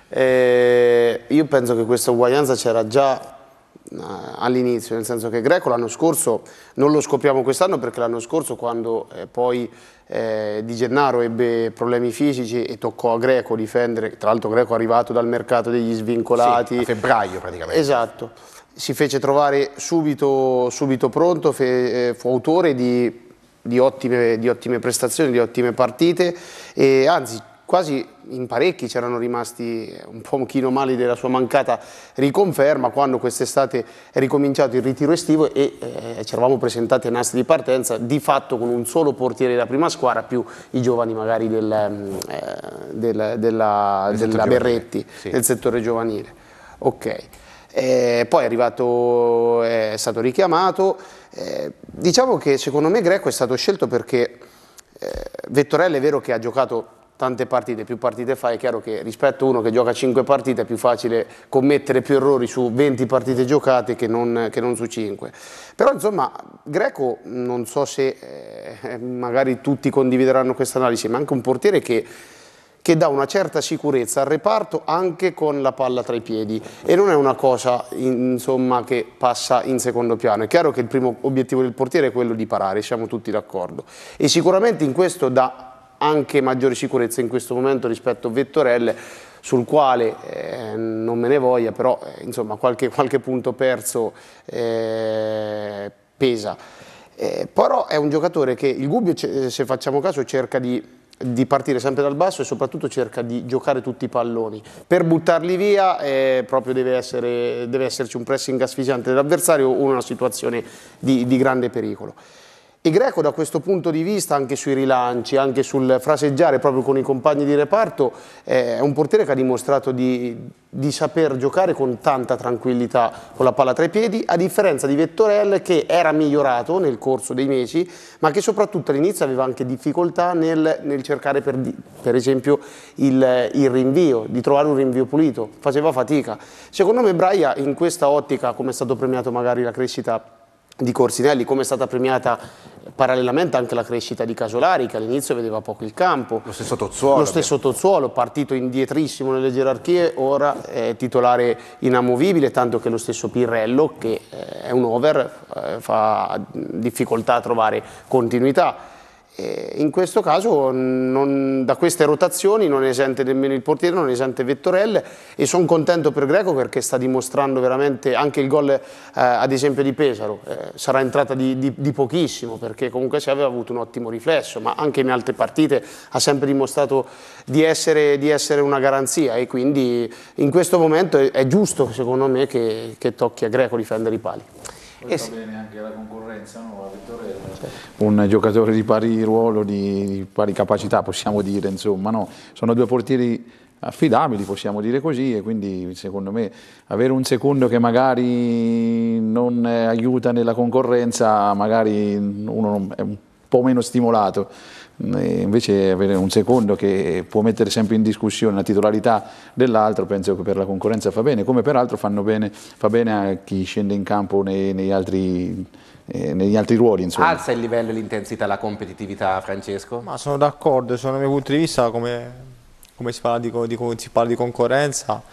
eh, io penso che questa uguaglianza c'era già eh, all'inizio, nel senso che Greco l'anno scorso, non lo scopriamo quest'anno perché l'anno scorso quando eh, poi eh, Di Gennaro ebbe problemi fisici e toccò a Greco difendere, tra l'altro Greco è arrivato dal mercato degli svincolati. Sì, a febbraio praticamente. Esatto. Si fece trovare subito, subito pronto, fe, eh, fu autore di, di, ottime, di ottime prestazioni, di ottime partite e anzi quasi in parecchi c'erano rimasti un pochino mali della sua mancata riconferma quando quest'estate è ricominciato il ritiro estivo e eh, ci eravamo presentati ai nastri di partenza di fatto con un solo portiere della prima squadra più i giovani magari del, eh, del, della, della Berretti, sì. Del settore giovanile. Ok. Eh, poi è arrivato, è stato richiamato, eh, diciamo che secondo me Greco è stato scelto perché eh, Vettorella è vero che ha giocato tante partite, più partite fa, è chiaro che rispetto a uno che gioca cinque partite è più facile commettere più errori su venti partite giocate che non, che non su cinque, però insomma Greco non so se eh, magari tutti condivideranno questa analisi, ma anche un portiere che che dà una certa sicurezza al reparto anche con la palla tra i piedi e non è una cosa insomma, che passa in secondo piano. È chiaro che il primo obiettivo del portiere è quello di parare, siamo tutti d'accordo e sicuramente in questo dà anche maggiore sicurezza in questo momento rispetto a Vettorelle, sul quale eh, non me ne voglia, però eh, insomma qualche, qualche punto perso eh, pesa. Eh, però è un giocatore che il Gubbio, se facciamo caso, cerca di di partire sempre dal basso e soprattutto cerca di giocare tutti i palloni. Per buttarli via eh, proprio deve, essere, deve esserci un pressing asfissiante dell'avversario o una situazione di, di grande pericolo. E Greco da questo punto di vista, anche sui rilanci, anche sul fraseggiare proprio con i compagni di reparto, è un portiere che ha dimostrato di, di saper giocare con tanta tranquillità con la palla tra i piedi, a differenza di Vettorel, che era migliorato nel corso dei mesi, ma che soprattutto all'inizio aveva anche difficoltà nel, nel cercare per, per esempio il, il rinvio, di trovare un rinvio pulito, faceva fatica. Secondo me Braia in questa ottica, come è stato premiato magari la crescita di Corsinelli, come è stata premiata parallelamente anche la crescita di Casolari, che all'inizio vedeva poco il campo. Lo stesso Tozzuolo. Lo stesso Tozzuolo, partito indietrissimo nelle gerarchie, ora è titolare inamovibile, tanto che lo stesso Pirrello, che è un over, fa difficoltà a trovare continuità. E in questo caso non, da queste rotazioni non esente nemmeno il portiere, non esente Vettorel, e sono contento per Greco perché sta dimostrando veramente anche il gol eh, ad esempio di Pesaro, eh, sarà entrata di, di, di pochissimo perché comunque si aveva avuto un ottimo riflesso, ma anche in altre partite ha sempre dimostrato di essere, di essere una garanzia, e quindi in questo momento è, è giusto secondo me che, che tocchi a Greco difendere i pali. Eh sì. Va bene anche la concorrenza, no? Vettorel, un giocatore di pari ruolo, di, di pari capacità, possiamo dire, insomma, no? Sono due portieri affidabili, possiamo dire così, e quindi secondo me avere un secondo che magari non aiuta nella concorrenza, magari uno è un po' meno stimolato. E invece avere un secondo che può mettere sempre in discussione la titolarità dell'altro, penso che per la concorrenza fa bene, come peraltro fanno bene, fa bene a chi scende in campo nei, negli, altri, eh, negli altri ruoli. Insomma. Alza il livello, l'intensità, la competitività, Francesco? Ma sono d'accordo, secondo il mio punto di vista, come, come si, parla di, di, si parla di concorrenza,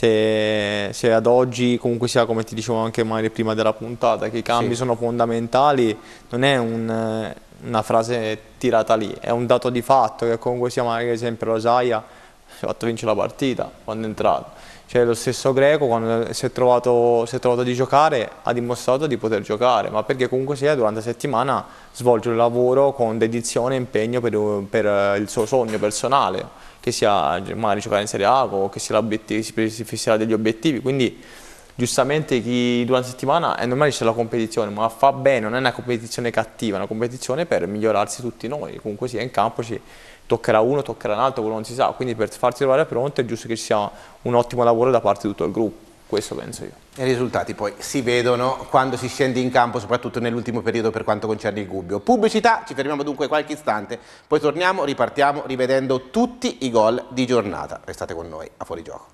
se, se ad oggi comunque sia, come ti dicevo anche magari prima della puntata, che i cambi sì. sono fondamentali, non è un... una frase tirata lì, è un dato di fatto che comunque sia, magari ad esempio Rosaia si è fatto vincere la partita quando è entrato, cioè lo stesso Greco quando si è trovato, si è trovato di giocare ha dimostrato di poter giocare, ma perché comunque sia durante la settimana svolge il lavoro con dedizione e impegno per, per il suo sogno personale, che sia magari giocare in Serie A o che sia si fisserà degli obiettivi, quindi giustamente chi durante la settimana è normale c'è la competizione, ma fa bene, non è una competizione cattiva, è una competizione per migliorarsi tutti noi, comunque sia in campo ci toccherà uno, toccherà un altro, quello non si sa, quindi per farsi trovare pronto è giusto che ci sia un ottimo lavoro da parte di tutto il gruppo, questo penso io. I risultati poi si vedono quando si scende in campo, soprattutto nell'ultimo periodo per quanto concerne il Gubbio. Pubblicità, ci fermiamo dunque qualche istante, poi torniamo, ripartiamo rivedendo tutti i gol di giornata. Restate con noi a Fuorigioco.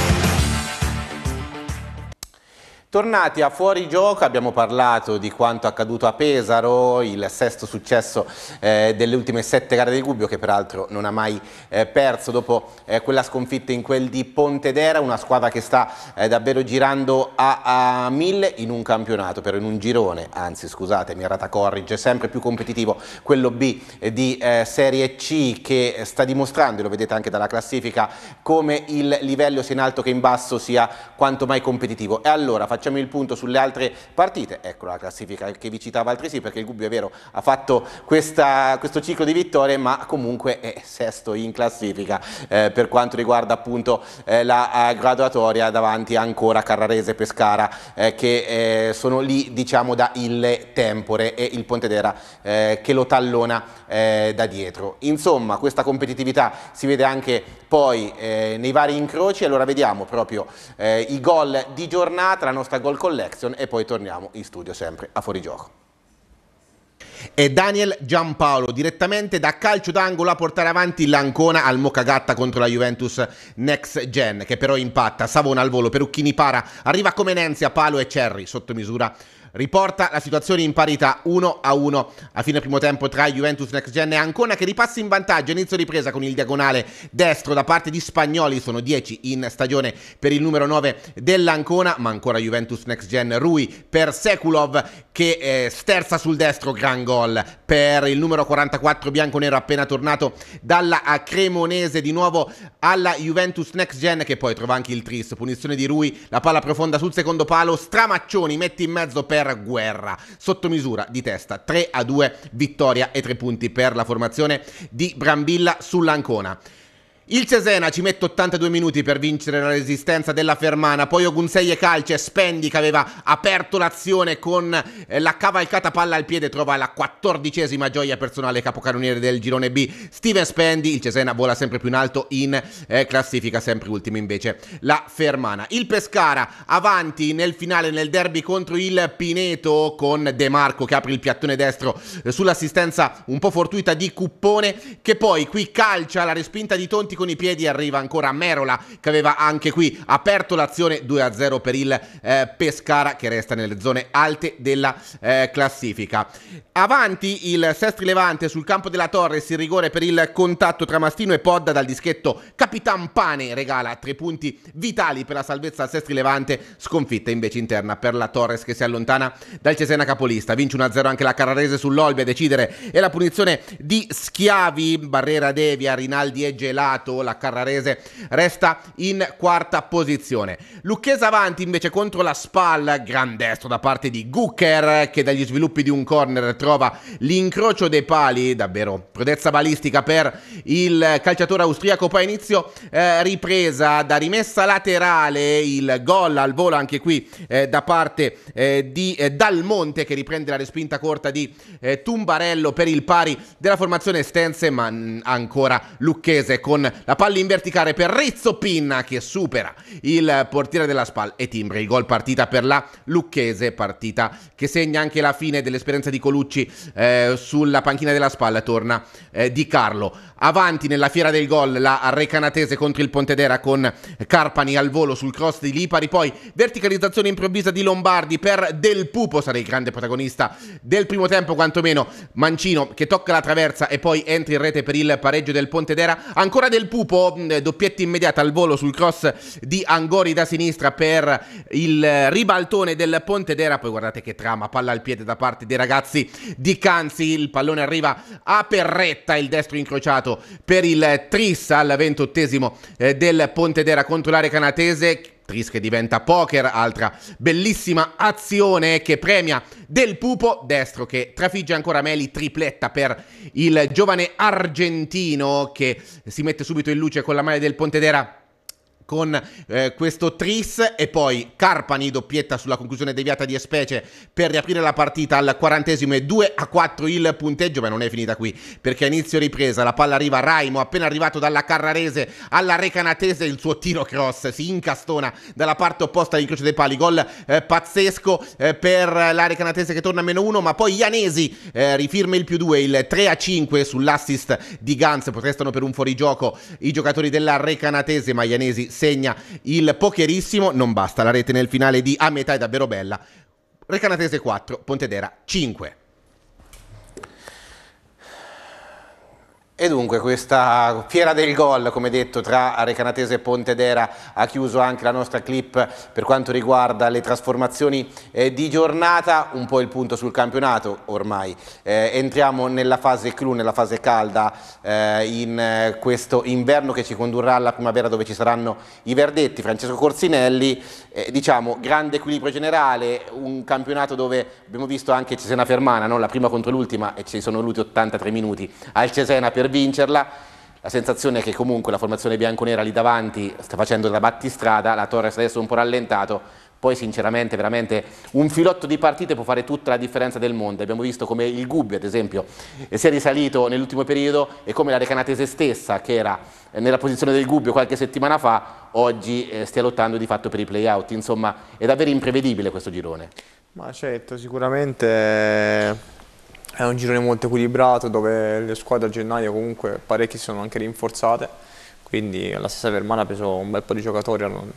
Tornati a Fuorigioco, abbiamo parlato di quanto accaduto a Pesaro, il sesto successo eh, delle ultime sette gare del Gubbio, che peraltro non ha mai eh, perso dopo eh, quella sconfitta in quel di Pontedera, una squadra che sta eh, davvero girando a, a mille in un campionato, però in un girone, anzi scusate, mi errata corrige, sempre più competitivo quello B eh, di eh, Serie C, che sta dimostrando, e lo vedete anche dalla classifica, come il livello sia in alto che in basso sia quanto mai competitivo. E allora facciamo il punto sulle altre partite. Ecco la classifica che vi citava altresì, perché il Gubbio è vero ha fatto questa, questo ciclo di vittorie, ma comunque è sesto in classifica eh, per quanto riguarda appunto eh, la eh, graduatoria, davanti ancora Carrarese e Pescara eh, che eh, sono lì diciamo da ille tempore, e il Pontedera eh, che lo tallona eh, da dietro. Insomma, questa competitività si vede anche poi eh, nei vari incroci. Allora vediamo proprio eh, i gol di giornata, la nostra Goal Collection, e poi torniamo in studio sempre a Fuorigioco. E Daniel Giampaolo direttamente da calcio d'angolo a portare avanti l'Ancona al Mocagatta contro la Juventus Next Gen, che però impatta. Savona al volo, Perucchini para, arriva come Nenzi a palo e Cerri sotto misura riporta la situazione in parità uno a uno a fine primo tempo tra Juventus Next Gen e Ancona, che ripassa in vantaggio. Inizio ripresa con il diagonale destro da parte di Spagnoli, sono dieci in stagione per il numero nove dell'Ancona, ma ancora Juventus Next Gen. Rui per Sekulov che eh, sterza sul destro, gran gol per il numero quarantaquattro bianconero appena tornato dalla Cremonese. Di nuovo alla Juventus Next Gen, che poi trova anche il tris, punizione di Rui, la palla profonda sul secondo palo, Stramaccioni mette in mezzo per Guerra, sotto misura di testa, tre a due, vittoria e tre punti per la formazione di Brambilla sull'Ancona. Il Cesena ci mette ottantadue minuti per vincere la resistenza della Fermana, poi Ogunsei e Calce, Spendi che aveva aperto l'azione con eh, la cavalcata palla al piede trova la quattordicesima gioia personale, capocannoniere del girone B Steven Spendi. Il Cesena vola sempre più in alto in eh, classifica, sempre ultima invece la Fermana. Il Pescara avanti nel finale nel derby contro il Pineto con De Marco che apre il piattone destro eh, sull'assistenza un po' fortuita di Cuppone, che poi qui calcia la respinta di Tonti con i piedi, arriva ancora Merola che aveva anche qui aperto l'azione. Due a zero per il eh, Pescara che resta nelle zone alte della eh, classifica. Avanti il Sestri Levante sul campo della Torres, il rigore per il contatto tra Mastino e Podda dal dischetto Capitan Pane regala tre punti vitali per la salvezza al Sestri Levante, sconfitta invece interna per la Torres che si allontana dal Cesena capolista. Vince uno a zero anche la Carrarese sull'Olbia, a decidere è la punizione di Schiavi, Barrera devia, Rinaldi è gelato, la Carrarese resta in quarta posizione. Lucchese avanti invece contro la Spal, gran destro da parte di Gucker che dagli sviluppi di un corner trova l'incrocio dei pali, davvero prodezza balistica per il calciatore austriaco. Poi inizio eh, ripresa da rimessa laterale, il gol al volo anche qui eh, da parte eh, di eh, Dalmonte che riprende la respinta corta di eh, Tumbarello per il pari della formazione Stense, ma mh, ancora Lucchese con la palla in verticale per Rizzo Pinna che supera il portiere della Spal e timbra il gol partita per la Lucchese, partita che segna anche la fine dell'esperienza di Colucci. eh, sulla panchina della Spal torna eh, Di Carlo. Avanti nella fiera del gol la Recanatese contro il Pontedera con Carpani al volo sul cross di Lipari, poi verticalizzazione improvvisa di Lombardi per Del Pupo, sarà il grande protagonista del primo tempo quantomeno, Mancino che tocca la traversa e poi entra in rete per il pareggio del Pontedera. Ancora Del Pupo, doppietta immediata al volo sul cross di Angori da sinistra per il ribaltone del Pontedera, poi guardate che trama, palla al piede da parte dei ragazzi di Canzi, il pallone arriva a Perretta, il destro incrociato per il tris al ventottesimo eh, del Pontedera contro la Recanatese. Tris che diventa poker, altra bellissima azione che premia Del Pupo, destro che trafigge ancora Meli, tripletta per il giovane argentino che si mette subito in luce con la maglia del Pontedera con eh, questo tris, e poi Carpani doppietta sulla conclusione deviata di Espece per riaprire la partita al quarantesimo e due a quattro il punteggio, ma non è finita qui perché a inizio ripresa la palla arriva a Raimo appena arrivato dalla Carrarese alla Recanatese, il suo tiro cross si incastona dalla parte opposta all'incrocio dei pali, gol eh, pazzesco eh, per la Recanatese che torna a meno uno, ma poi Ianesi eh, rifirma il più due, il tre a cinque sull'assist di Gans, protestano per un fuorigioco i giocatori della Recanatese, ma Ianesi segna il pokerissimo, non basta, la rete nel finale di a metà è davvero bella. Recanatese quattro, Pontedera cinque. E dunque questa fiera del gol, come detto, tra Recanatese e Pontedera ha chiuso anche la nostra clip per quanto riguarda le trasformazioni eh, di giornata, un po' il punto sul campionato ormai. Eh, entriamo nella fase clou, nella fase calda eh, in eh, questo inverno che ci condurrà alla primavera dove ci saranno i verdetti. Francesco Corsinelli, eh, diciamo, grande equilibrio generale, un campionato dove abbiamo visto anche Cesena Fermana, no? La prima contro l'ultima e ci sono voluti ottantatré minuti al Cesena per vincerla. La sensazione è che comunque la formazione bianconera lì davanti sta facendo da battistrada, la Torres adesso è un po' rallentato, poi sinceramente veramente un filotto di partite può fare tutta la differenza del mondo. Abbiamo visto come il Gubbio ad esempio si è risalito nell'ultimo periodo e come la Recanatese stessa, che era nella posizione del Gubbio qualche settimana fa, oggi eh, stia lottando di fatto per i play-out. Insomma è davvero imprevedibile questo girone. Ma certo, sicuramente è un girone molto equilibrato dove le squadre a gennaio comunque parecchie sono anche rinforzate, quindi la stessa Fermana ha preso un bel po' di giocatori, hanno,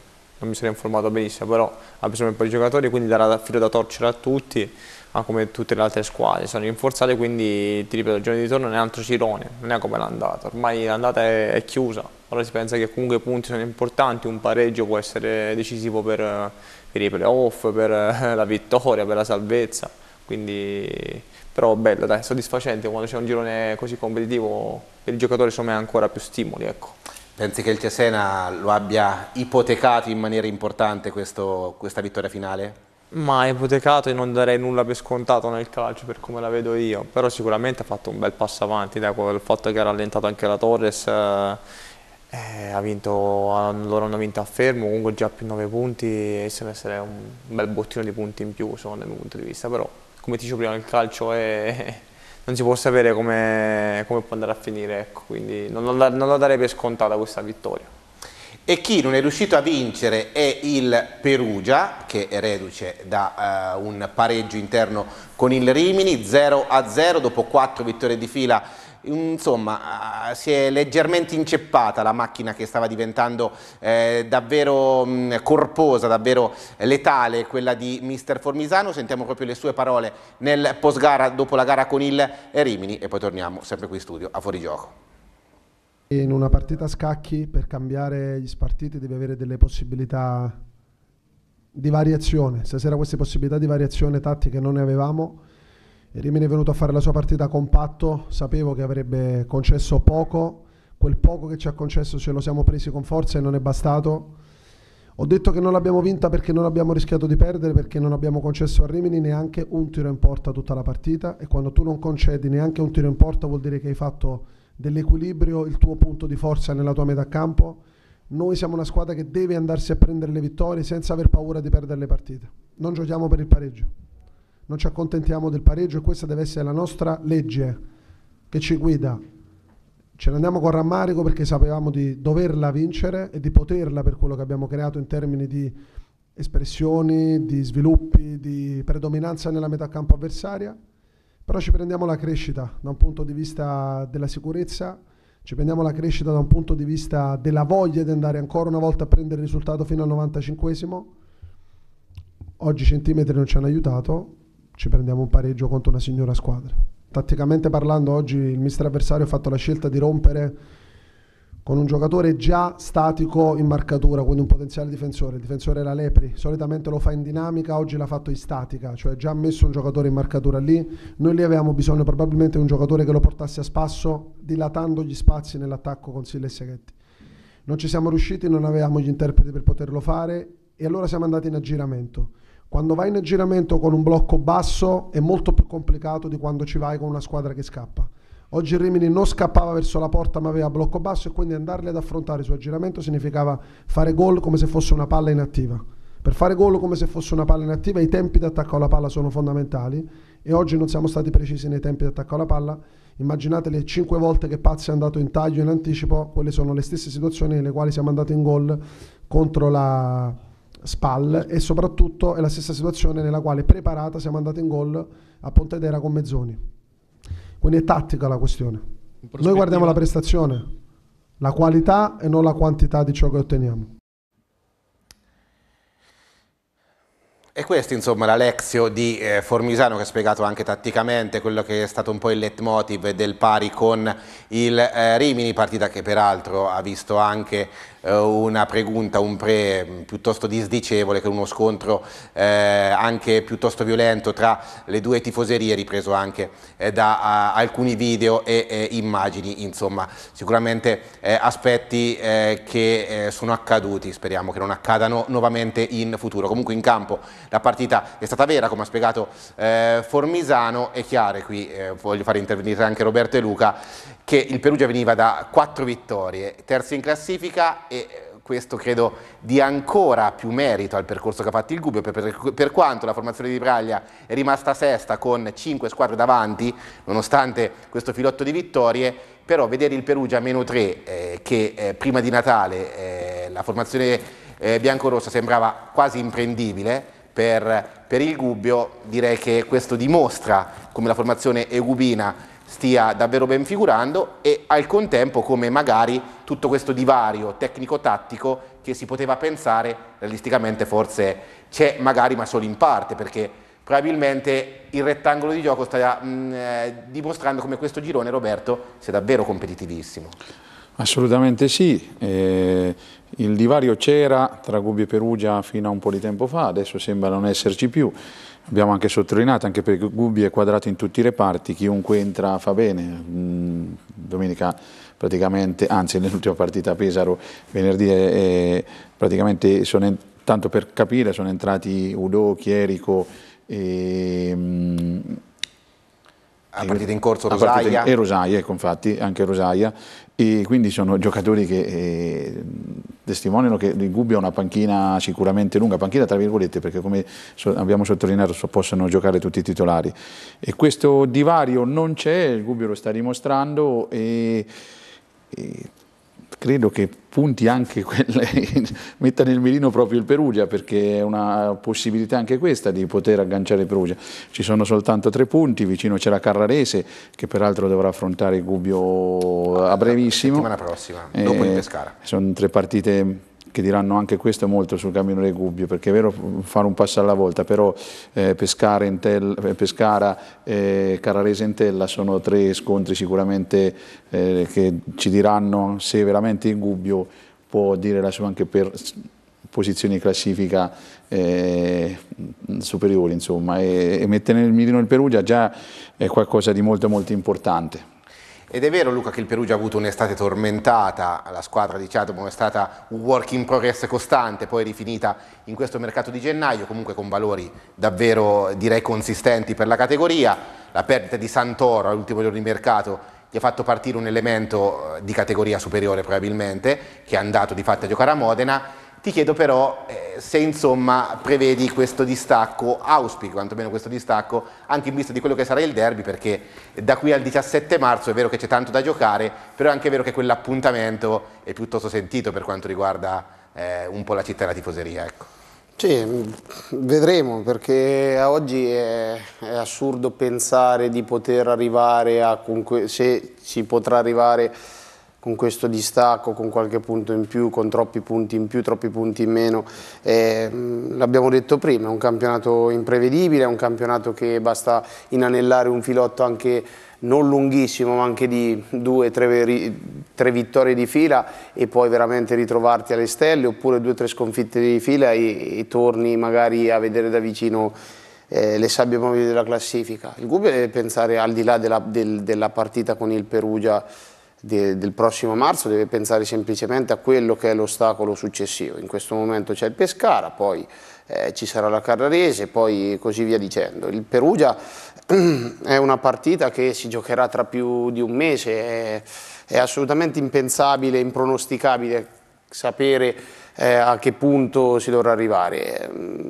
non mi sarei informato benissimo, però ha preso un po' di giocatori, quindi darà filo da torcere a tutti, ma come tutte le altre squadre sono rinforzate, quindi ti ripeto, il giorno di ritorno è un altro girone, non è come l'andata, ormai l'andata è, è chiusa, ora si pensa che comunque i punti sono importanti, un pareggio può essere decisivo per, per i playoff, per la vittoria, per la salvezza, quindi però bello, dai, soddisfacente quando c'è un girone così competitivo, per i giocatori secondo me ancora più stimoli, ecco. Pensi che il Cesena lo abbia ipotecato in maniera importante questo, questa vittoria finale? Ma ipotecato e non darei nulla per scontato nel calcio per come la vedo io, però sicuramente ha fatto un bel passo avanti, da quel fatto che ha rallentato anche la Torres, eh, eh, ha vinto, loro hanno vinto a fermo, comunque già più nove punti e deve essere un bel bottino di punti in più secondo il mio punto di vista, però come ti dicevo prima il calcio è, non si può sapere come, come può andare a finire, ecco, quindi non, non, non la darei per scontata questa vittoria. E chi non è riuscito a vincere è il Perugia, che è reduce da uh, un pareggio interno con il Rimini, zero a zero dopo quattro vittorie di fila. Insomma, uh, si è leggermente inceppata la macchina che stava diventando eh, davvero mh, corposa, davvero letale, quella di mister Formisano. Sentiamo proprio le sue parole nel post gara, dopo la gara con il Rimini, e poi torniamo sempre qui in studio a Fuorigioco. In una partita a scacchi, per cambiare gli spartiti devi avere delle possibilità di variazione. Stasera queste possibilità di variazione tattiche non ne avevamo. Il Rimini è venuto a fare la sua partita compatto, sapevo che avrebbe concesso poco, quel poco che ci ha concesso ce lo siamo presi con forza e non è bastato. Ho detto che non l'abbiamo vinta perché non abbiamo rischiato di perdere, perché non abbiamo concesso a Rimini neanche un tiro in porta tutta la partita, e quando tu non concedi neanche un tiro in porta vuol dire che hai fatto dell'equilibrio il tuo punto di forza nella tua metà campo. Noi siamo una squadra che deve andarsi a prendere le vittorie senza aver paura di perdere le partite. Non giochiamo per il pareggio, non ci accontentiamo del pareggio, e questa deve essere la nostra legge che ci guida. Ce ne andiamo con rammarico perché sapevamo di doverla vincere e di poterla per quello che abbiamo creato in termini di espressioni, di sviluppi, di predominanza nella metà campo avversaria. Però ci prendiamo la crescita da un punto di vista della sicurezza, ci prendiamo la crescita da un punto di vista della voglia di andare ancora una volta a prendere il risultato fino al novantacinquesimo. Oggi i centimetri non ci hanno aiutato, ci prendiamo un pareggio contro una signora squadra. Tatticamente parlando, oggi il mister avversario ha fatto la scelta di rompere con un giocatore già statico in marcatura, quindi un potenziale difensore. Il difensore era Lepri, solitamente lo fa in dinamica, oggi l'ha fatto in statica, cioè già messo un giocatore in marcatura lì. Noi lì avevamo bisogno probabilmente di un giocatore che lo portasse a spasso, dilatando gli spazi nell'attacco con Silla e Seghetti. Non ci siamo riusciti, non avevamo gli interpreti per poterlo fare, e allora siamo andati in aggiramento. Quando vai in aggiramento con un blocco basso è molto più complicato di quando ci vai con una squadra che scappa. Oggi il Rimini non scappava verso la porta ma aveva blocco basso, e quindi andarli ad affrontare su aggiramento significava fare gol come se fosse una palla inattiva. Per fare gol come se fosse una palla inattiva i tempi di attacco alla palla sono fondamentali, e oggi non siamo stati precisi nei tempi di attacco alla palla. Immaginate le cinque volte che Pazzi è andato in taglio in anticipo, quelle sono le stesse situazioni nelle quali siamo andati in gol contro la Spal, e soprattutto è la stessa situazione nella quale preparata siamo andati in gol a Pontedera con Mezzoni. Quindi è tattica la questione. Noi guardiamo la prestazione, la qualità e non la quantità di ciò che otteniamo. E questo insomma la Lexio di eh, Formisano, che ha spiegato anche tatticamente quello che è stato un po' il leitmotiv del pari con il eh, Rimini, partita che peraltro ha visto anche eh, una pregunta, un pre piuttosto disdicevole, che uno scontro eh, anche piuttosto violento tra le due tifoserie, ripreso anche eh, da a, alcuni video e eh, immagini. Insomma sicuramente eh, aspetti eh, che eh, sono accaduti, speriamo che non accadano nuovamente in futuro. Comunque in campo la partita è stata vera, come ha spiegato eh, Formisano. È chiaro, e qui eh, voglio fare intervenire anche Roberto e Luca, che il Perugia veniva da quattro vittorie, terzo in classifica, e questo credo dia ancora più merito al percorso che ha fatto il Gubbio, per, per, per quanto la formazione di Braglia è rimasta sesta con cinque squadre davanti, nonostante questo filotto di vittorie. Però vedere il Perugia a meno tre, eh, che eh, prima di Natale eh, la formazione eh, biancorossa sembrava quasi imprendibile per, per il Gubbio, direi che questo dimostra come la formazione egubina stia davvero ben figurando, e al contempo come magari tutto questo divario tecnico-tattico che si poteva pensare, realisticamente forse c'è magari, ma solo in parte, perché probabilmente il rettangolo di gioco sta mh, eh, dimostrando come questo girone, Roberto, sia davvero competitivissimo. Assolutamente sì, eh, il divario c'era tra Gubbio e Perugia fino a un po' di tempo fa, adesso sembra non esserci più. Abbiamo anche sottolineato, anche perché Gubbio è quadrato in tutti i reparti, chiunque entra fa bene. Mm, domenica praticamente, anzi nell'ultima partita a Pesaro, venerdì, eh, praticamente, sono, tanto per capire, sono entrati Udo, Chierico e... Mm, a partita in corso Rosaia. In, e Rosaia, ecco, infatti, anche Rosaia, e quindi sono giocatori che eh, testimoniano che il Gubbio ha una panchina sicuramente lunga, panchina tra virgolette, perché come so, abbiamo sottolineato so, possono giocare tutti i titolari, e questo divario non c'è, il Gubbio lo sta dimostrando, e, e credo che punti anche quelle, metta nel mirino proprio il Perugia, perché è una possibilità anche questa di poter agganciare il Perugia. Ci sono soltanto tre punti, vicino c'è la Carrarese, che peraltro dovrà affrontare il Gubbio a brevissimo. La settimana prossima, dopo eh, il Pescara. Sono tre partite che diranno anche questo molto sul cammino del Gubbio, perché è vero fare un passo alla volta, però eh, Pescara, Entella, Pescara e Carrarese Entella sono tre scontri sicuramente eh, che ci diranno se veramente il Gubbio può dire la sua anche per posizioni di classifica eh, superiori, insomma, e, e mettere nel mirino il Perugia già è qualcosa di molto molto importante. Ed è vero, Luca, che il Perugia ha avuto un'estate tormentata, la squadra di Ciadomo è stata un work in progress costante, poi rifinita in questo mercato di gennaio, comunque con valori davvero, direi, consistenti per la categoria. La perdita di Santoro all'ultimo giorno di mercato gli ha fatto partire un elemento di categoria superiore probabilmente, che è andato di fatto a giocare a Modena. Ti chiedo però eh, se insomma prevedi questo distacco, auspichi quantomeno questo distacco, anche in vista di quello che sarà il derby, perché da qui al diciassette marzo è vero che c'è tanto da giocare, però è anche vero che quell'appuntamento è piuttosto sentito per quanto riguarda eh, un po' la città e la tifoseria. Ecco. Sì, vedremo, perché a oggi è, è assurdo pensare di poter arrivare a, se si potrà arrivare con questo distacco, con qualche punto in più, con troppi punti in più, troppi punti in meno. Eh, l'abbiamo detto prima, è un campionato imprevedibile, è un campionato che basta inanellare un filotto anche non lunghissimo, ma anche di due, tre, tre vittorie di fila e poi veramente ritrovarti alle stelle, oppure due o tre sconfitte di fila e, e torni magari a vedere da vicino eh, le sabbie mobili della classifica. Il Gubbio deve pensare, al di là della, del, della partita con il Perugia del prossimo marzo, deve pensare semplicemente a quello che è l'ostacolo successivo. In questo momento c'è il Pescara, poi eh, ci sarà la Carrarese, poi così via dicendo. Il Perugia è una partita che si giocherà tra più di un mese, è, è assolutamente impensabile, impronosticabile sapere eh, a che punto si dovrà arrivare.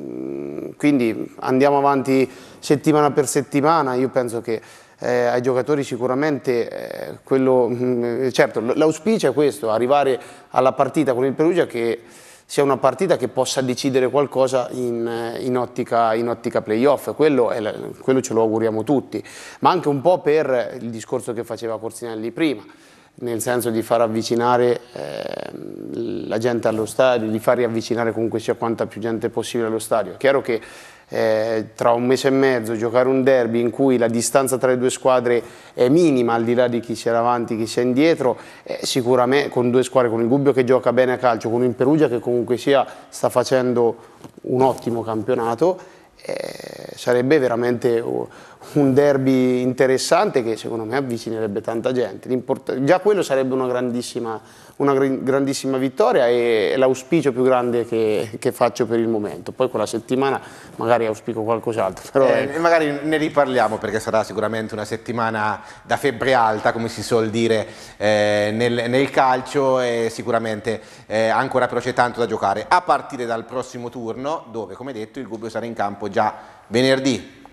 Quindi andiamo avanti settimana per settimana. Io penso che Eh, ai giocatori sicuramente eh, quello, mh, certo l'auspicio è questo, arrivare alla partita con il Perugia che sia una partita che possa decidere qualcosa in, in ottica, in ottica playoff, quello, è, quello ce lo auguriamo tutti, ma anche un po' per il discorso che faceva Corsinelli prima, nel senso di far avvicinare eh, la gente allo stadio, di far riavvicinare comunque sia quanta più gente possibile allo stadio. È chiaro che Eh, tra un mese e mezzo giocare un derby in cui la distanza tra le due squadre è minima, al di là di chi sia davanti, chi sia indietro, eh, sicuramente con due squadre, con il Gubbio che gioca bene a calcio, con il Perugia che comunque sia sta facendo un ottimo campionato, eh, sarebbe veramente un derby interessante che secondo me avvicinerebbe tanta gente. Già quello sarebbe una grandissima, una grandissima vittoria e l'auspicio più grande che, che faccio per il momento. Poi con la settimana magari auspico qualcos'altro. Però eh, è... Magari ne riparliamo, perché sarà sicuramente una settimana da febbre alta, come si suol dire eh, nel, nel calcio, e sicuramente eh, ancora però c'è tanto da giocare, a partire dal prossimo turno, dove come detto il Gubbio sarà in campo già venerdì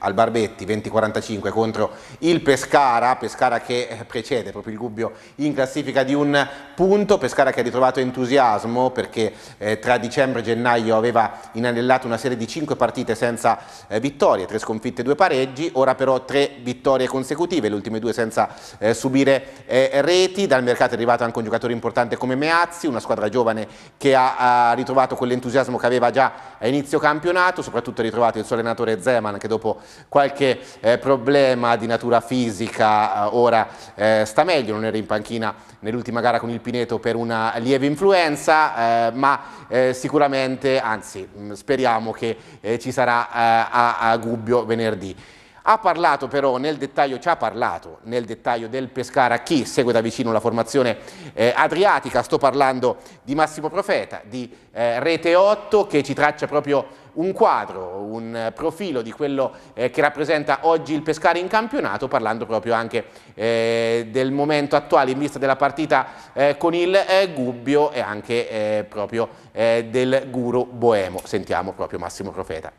al Barbetti, venti quarantacinque contro il Pescara, Pescara che precede proprio il Gubbio in classifica di un punto, Pescara che ha ritrovato entusiasmo perché eh, tra dicembre e gennaio aveva inanellato una serie di cinque partite senza eh, vittorie, tre sconfitte e due pareggi, ora però tre vittorie consecutive, le ultime due senza eh, subire eh, reti. Dal mercato è arrivato anche un giocatore importante come Meazzi, una squadra giovane che ha, ha ritrovato quell'entusiasmo che aveva già a inizio campionato, soprattutto ha ritrovato il suo allenatore Zeman che dopo qualche eh, problema di natura fisica eh, ora eh, sta meglio, non era in panchina nell'ultima gara con il Pineto per una lieve influenza, eh, ma eh, sicuramente, anzi speriamo che eh, ci sarà eh, a, a Gubbio venerdì. Ha parlato però nel dettaglio, ci ha parlato nel dettaglio del Pescara chi segue da vicino la formazione eh, adriatica, sto parlando di Massimo Profeta, di eh, Rete otto che ci traccia proprio un quadro, un profilo di quello eh, che rappresenta oggi il Pescara in campionato, parlando proprio anche eh, del momento attuale in vista della partita eh, con il eh, Gubbio e anche eh, proprio eh, del Guru Boemo. Sentiamo proprio Massimo Profeta.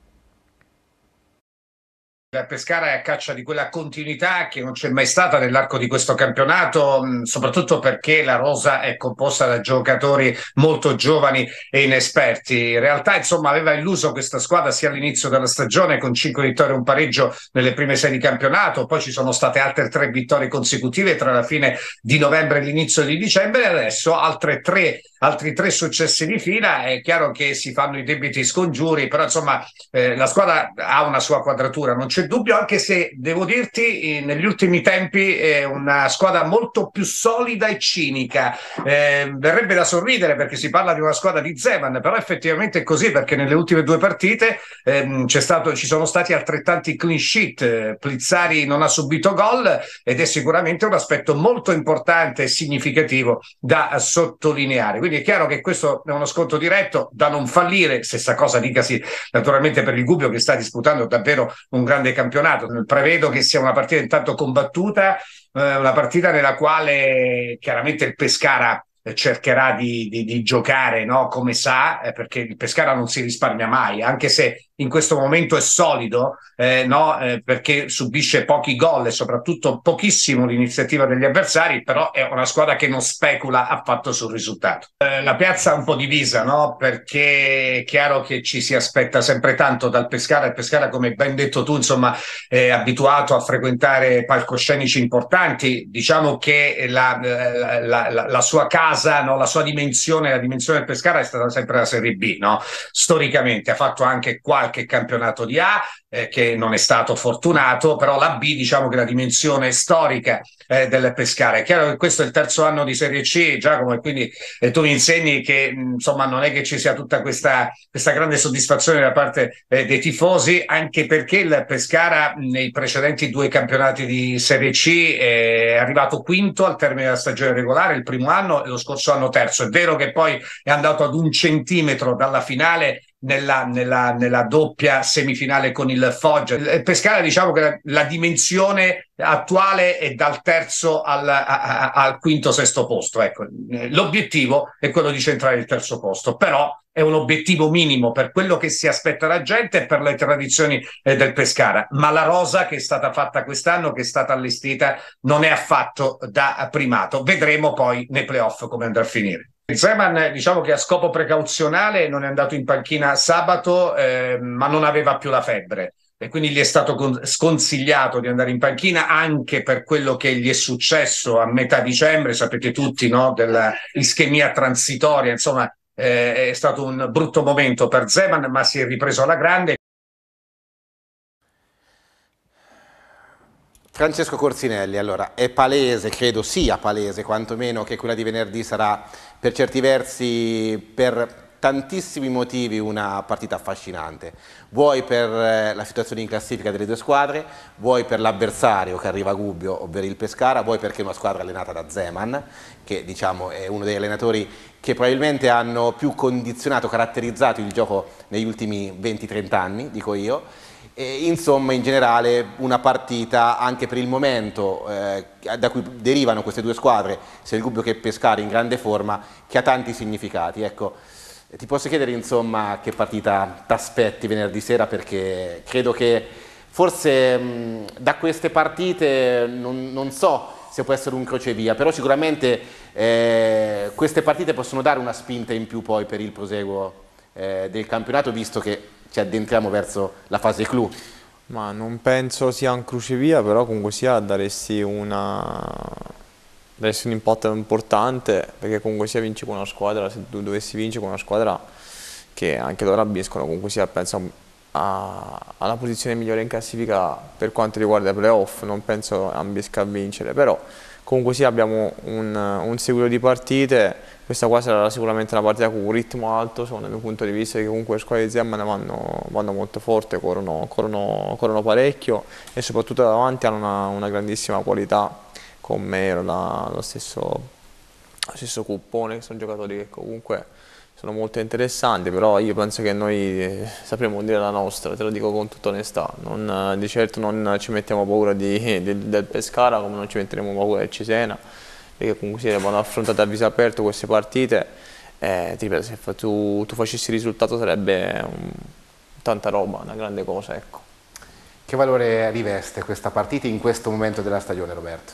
La Pescara è a caccia di quella continuità che non c'è mai stata nell'arco di questo campionato, soprattutto perché la rosa è composta da giocatori molto giovani e inesperti. In realtà, insomma, aveva illuso questa squadra sia all'inizio della stagione con cinque vittorie e un pareggio nelle prime sei di campionato, poi ci sono state altre tre vittorie consecutive tra la fine di novembre e l'inizio di dicembre e adesso altre tre altri tre successi di fila. È chiaro che si fanno i debiti scongiuri, però insomma eh, la squadra ha una sua quadratura, non c'è dubbio, anche se devo dirti eh, negli ultimi tempi è una squadra molto più solida e cinica. Eh, verrebbe da sorridere perché si parla di una squadra di Zeman, però effettivamente è così, perché nelle ultime due partite ehm, c'è stato, ci sono stati altrettanti clean sheet, Plizzari non ha subito gol ed è sicuramente un aspetto molto importante e significativo da sottolineare. Quindi è chiaro che questo è uno scontro diretto da non fallire, stessa cosa dicasi naturalmente per il Gubbio che sta disputando davvero un grande campionato. Prevedo che sia una partita intanto combattuta, eh, una partita nella quale chiaramente il Pescara cercherà di, di, di giocare, no? Come sa, eh, perché il Pescara non si risparmia mai, anche se in questo momento è solido, eh, no? eh, perché subisce pochi gol e soprattutto pochissimo l'iniziativa degli avversari, però è una squadra che non specula affatto sul risultato. Eh, la piazza è un po' divisa, no? Perché è chiaro che ci si aspetta sempre tanto dal Pescara. Il Pescara, come ben detto tu, insomma, è abituato a frequentare palcoscenici importanti. Diciamo che la, la, la, la, la sua casa, no? La sua dimensione, la dimensione del Pescara è stata sempre la Serie B, no? Storicamente ha fatto anche qualche campionato di A eh, che non è stato fortunato, però la B diciamo che la dimensione storica eh, del Pescara. È chiaro che questo è il terzo anno di Serie C, Giacomo, e quindi eh, tu mi insegni che insomma non è che ci sia tutta questa, questa grande soddisfazione da parte eh, dei tifosi, anche perché il Pescara nei precedenti due campionati di Serie C è arrivato quinto al termine della stagione regolare il primo anno e lo scorso anno terzo. È vero che poi è andato ad un centimetro dalla finale Nella, nella, nella doppia semifinale con il Foggia. Il Pescara, diciamo che la, la dimensione attuale è dal terzo al, a, a, al quinto sesto posto. Ecco, l'obiettivo è quello di centrare il terzo posto, però è un obiettivo minimo per quello che si aspetta la gente e per le tradizioni eh, del Pescara, ma la rosa che è stata fatta quest'anno, che è stata allestita, non è affatto da primato. Vedremo poi nei playoff come andrà a finire. Zeman, diciamo che a scopo precauzionale non è andato in panchina sabato, eh, ma non aveva più la febbre e quindi gli è stato sconsigliato di andare in panchina anche per quello che gli è successo a metà dicembre, sapete tutti, no? Dell'ischemia transitoria, insomma eh, è stato un brutto momento per Zeman, ma si è ripreso alla grande. Francesco Corsinelli, allora è palese, credo sia palese quantomeno, che quella di venerdì sarà per certi versi, per tantissimi motivi, una partita affascinante, vuoi per la situazione in classifica delle due squadre, vuoi per l'avversario che arriva a Gubbio, ovvero il Pescara, vuoi perché è una squadra allenata da Zeman, che diciamo è uno degli allenatori che probabilmente hanno più condizionato, caratterizzato il gioco negli ultimi venti trenta anni, dico io. E, insomma, in generale una partita anche per il momento eh, da cui derivano queste due squadre, sia il Gubbio che Pescara in grande forma, che ha tanti significati. Ecco, ti posso chiedere insomma che partita ti aspetti venerdì sera, perché credo che forse mh, da queste partite non, non so se può essere un crocevia, però sicuramente eh, queste partite possono dare una spinta in più poi per il proseguo eh, del campionato, visto che ci addentriamo verso la fase clou. Ma non penso sia un crocevia, però comunque sia daresti una... daresti un impatto importante, perché comunque sia vinci con una squadra, se tu dovessi vincere con una squadra che anche loro ambiscono, comunque sia penso a, alla posizione migliore in classifica per quanto riguarda i playoff, non penso ambisca a vincere, però comunque sia abbiamo un, un seguito di partite, questa qua sarà sicuramente una partita con un ritmo alto, secondo il mio punto di vista, che comunque le squadre di Zeman vanno, vanno molto forte, corrono, corrono, corrono parecchio e soprattutto davanti hanno una, una grandissima qualità, con Mero, la, lo, stesso, lo stesso Cuppone, che sono giocatori che comunque sono molto interessanti, però io penso che noi eh, sapremo dire la nostra, te lo dico con tutta onestà, non, di certo non ci mettiamo paura di, di, del Pescara come non ci metteremo paura del Cesena, perché comunque si vanno affrontate a viso aperto queste partite, eh, ti ripeto, se tu, tu facessi il risultato sarebbe un, tanta roba, una grande cosa, ecco. Che valore riveste questa partita in questo momento della stagione, Roberto?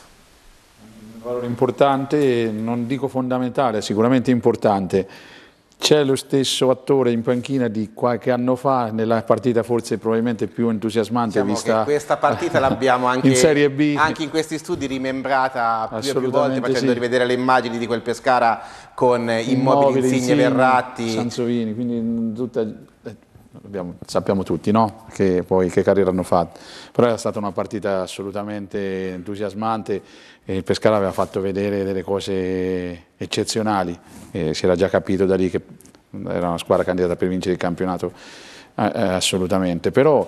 Un valore importante, non dico fondamentale, sicuramente importante. C'è lo stesso attore in panchina di qualche anno fa, nella partita forse probabilmente più entusiasmante, diciamo vista che questa partita l'abbiamo anche in Serie B, anche in questi studi rimembrata più e più volte, facendo sì. rivedere le immagini di quel Pescara con Immobili, Immobili, Insigne, Insigne, Verratti, Sansovini, quindi tutta, eh, abbiamo, sappiamo tutti, no? Che poi che carriera hanno fatto, però è stata una partita assolutamente entusiasmante e il Pescara aveva fatto vedere delle cose eccezionali, e si era già capito da lì che era una squadra candidata per vincere il campionato, eh, assolutamente, però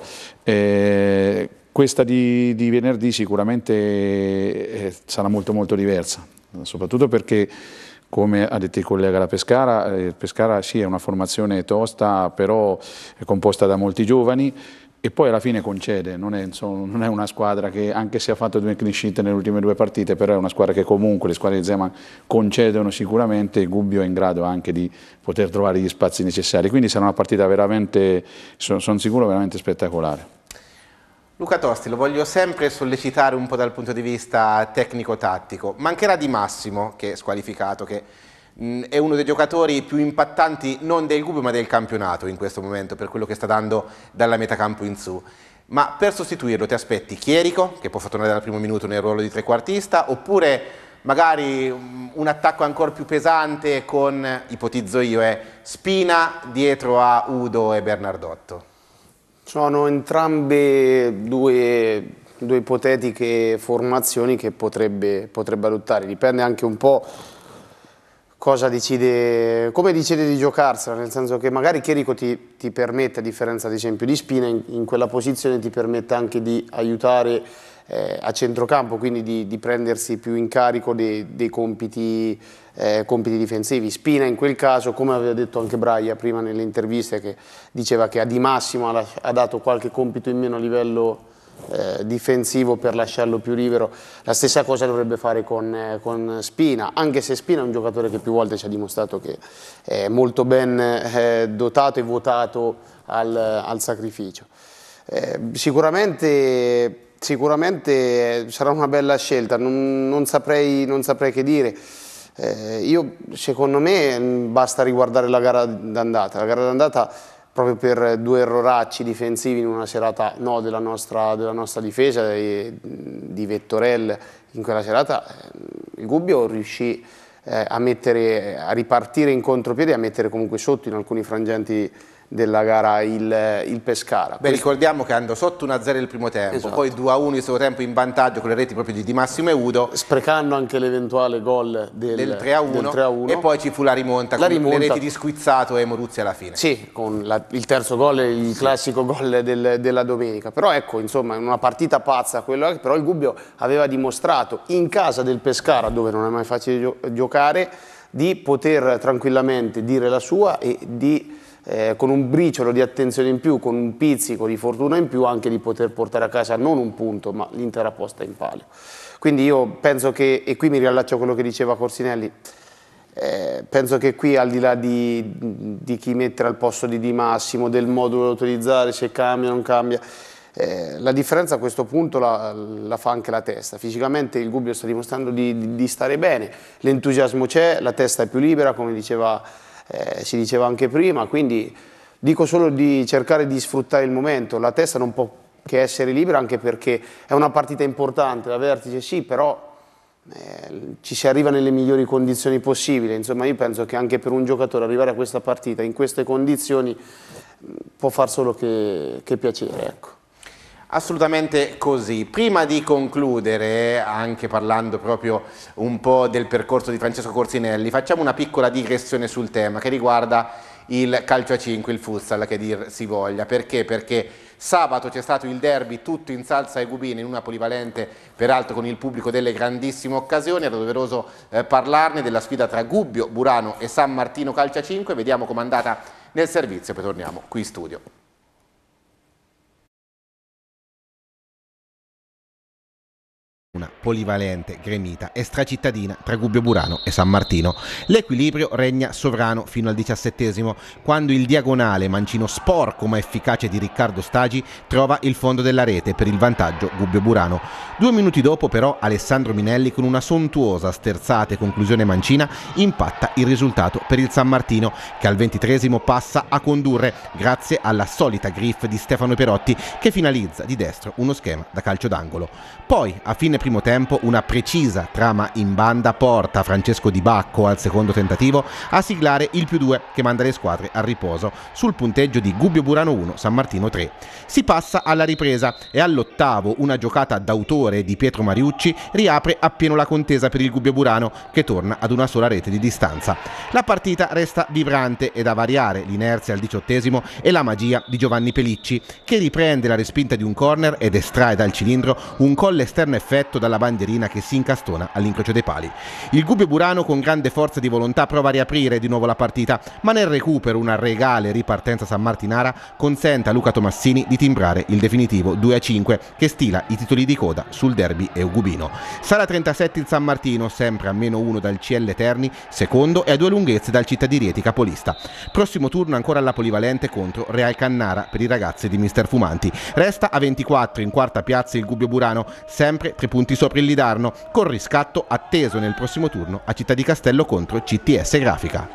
eh, questa di, di venerdì sicuramente eh, sarà molto molto diversa, soprattutto perché, come ha detto il collega la Pescara, il Pescara sì è una formazione tosta, però è composta da molti giovani e poi alla fine concede, non è, insomma, non è una squadra che, anche se ha fatto due clean sheet nelle ultime due partite, però è una squadra che comunque le squadre di Zeman concedono sicuramente, e Gubbio è in grado anche di poter trovare gli spazi necessari, quindi sarà una partita veramente, sono, sono sicuro, veramente spettacolare. Luca Tosti, lo voglio sempre sollecitare un po' dal punto di vista tecnico-tattico. Mancherà Di Massimo, che è squalificato, che mh, è uno dei giocatori più impattanti non del Gubbio ma del campionato in questo momento, per quello che sta dando dalla metacampo in su. Ma per sostituirlo ti aspetti Chierico, che può tornare dal primo minuto nel ruolo di trequartista, oppure magari um, un attacco ancora più pesante con, ipotizzo io, eh, Spina dietro a Udo e Bernardotto? Sono entrambe due, due ipotetiche formazioni che potrebbe, potrebbe adottare, dipende anche un po' cosa decide, come decide di giocarsela, nel senso che magari Chierico ti, ti permette, a differenza ad esempio di Spina, in, in quella posizione ti permette anche di aiutare eh, a centrocampo, quindi di, di prendersi più in carico dei, dei compiti, eh, compiti difensivi. Spina in quel caso, come aveva detto anche Braia prima nelle interviste, che diceva che a Di Massimo ha, ha dato qualche compito in meno a livello eh, difensivo per lasciarlo più libero, la stessa cosa dovrebbe fare con, eh, con Spina, anche se Spina è un giocatore che più volte ci ha dimostrato che è molto ben eh, dotato e votato al, al sacrificio. Eh, sicuramente Sicuramente sarà una bella scelta, non, non, saprei, non saprei che dire. Eh, io, secondo me basta riguardare la gara d'andata. La gara d'andata, proprio per due erroracci difensivi in una serata no della nostra, della nostra difesa, di, di Vettorel, in quella serata il Gubbio riuscì eh, a, mettere, a ripartire in contropiede e a mettere comunque sotto in alcuni frangenti della gara il, il Pescara. Beh, ricordiamo che andò sotto uno a zero il primo tempo, esatto. Poi due a uno il secondo tempo in vantaggio con le reti proprio di Di Massimo e Udo, sprecando anche l'eventuale gol del, del tre a uno, e poi ci fu la rimonta la con rimonta. le reti di Squizzato e Moruzzi alla fine. Sì, con la, il terzo gol, il sì. classico gol del, della domenica, però ecco, insomma, in una partita pazza, quello, però il Gubbio aveva dimostrato in casa del Pescara, dove non è mai facile gio giocare, di poter tranquillamente dire la sua e di Eh, con un briciolo di attenzione in più, con un pizzico di fortuna in più, anche di poter portare a casa non un punto ma l'intera posta in palio. Quindi io penso che, e qui mi riallaccio a quello che diceva Corsinelli, eh, penso che qui, al di là di, di chi mettere al posto di Di Massimo, del modulo da utilizzare, se cambia o non cambia, Eh, la differenza a questo punto la, la fa anche la testa. Fisicamente il Gubbio sta dimostrando di, di, di stare bene, l'entusiasmo c'è, la testa è più libera, come diceva, eh, si diceva anche prima, quindi dico solo di cercare di sfruttare il momento. La testa non può che essere libera, anche perché è una partita importante, da vertice sì, però eh, ci si arriva nelle migliori condizioni possibili. Insomma, io penso che anche per un giocatore arrivare a questa partita in queste condizioni può far solo che, che piacere, ecco. Assolutamente così. Prima di concludere, anche parlando proprio un po' del percorso di Francesco Corsinelli, facciamo una piccola digressione sul tema che riguarda il calcio a cinque, il futsal, che dir si voglia. Perché? Perché sabato c'è stato il derby tutto in salsa e gubine in una polivalente, peraltro con il pubblico delle grandissime occasioni. Era doveroso eh, parlarne della sfida tra Gubbio, Burano e San Martino Calcio a cinque. Vediamo com'è andata nel servizio, poi torniamo qui in studio. Una polivalente, gremita e stracittadina tra Gubbio Burano e San Martino. L'equilibrio regna sovrano fino al diciassettesimo, quando il diagonale mancino sporco ma efficace di Riccardo Stagi trova il fondo della rete per il vantaggio Gubbio Burano. Due minuti dopo però Alessandro Minelli, con una sontuosa sterzata e conclusione mancina, impatta il risultato per il San Martino, che al ventitreesimo passa a condurre grazie alla solita griffe di Stefano Perotti, che finalizza di destro uno schema da calcio d'angolo. Poi a fine primo tempo una precisa trama in banda porta Francesco Di Bacco al secondo tentativo a siglare il più due, che manda le squadre al riposo sul punteggio di Gubbio Burano uno, San Martino tre. Si passa alla ripresa e all'ottavo una giocata d'autore di Pietro Mariucci riapre appieno la contesa per il Gubbio Burano, che torna ad una sola rete di distanza. La partita resta vibrante ed a variare l'inerzia al diciottesimo e la magia di Giovanni Pelicci, che riprende la respinta di un corner ed estrae dal cilindro un colle esterno effetto dalla bandierina che si incastona all'incrocio dei pali. Il Gubbio Burano, con grande forza di volontà, prova a riaprire di nuovo la partita, ma nel recupero una regale ripartenza sammartinara consente a Luca Tomassini di timbrare il definitivo due a cinque, che stila i titoli di coda sul derby eugubino. Sala trentasette il San Martino, sempre a meno uno dal C L Terni, secondo, e a due lunghezze dal Città di Rieti capolista. Prossimo turno ancora alla polivalente contro Real Cannara per i ragazzi di Mister Fumanti. Resta a ventiquattro in quarta piazza il Gubbio Burano, sempre tre punti sopra il Lidarno, con riscatto atteso nel prossimo turno a Città di Castello contro C T S Grafica.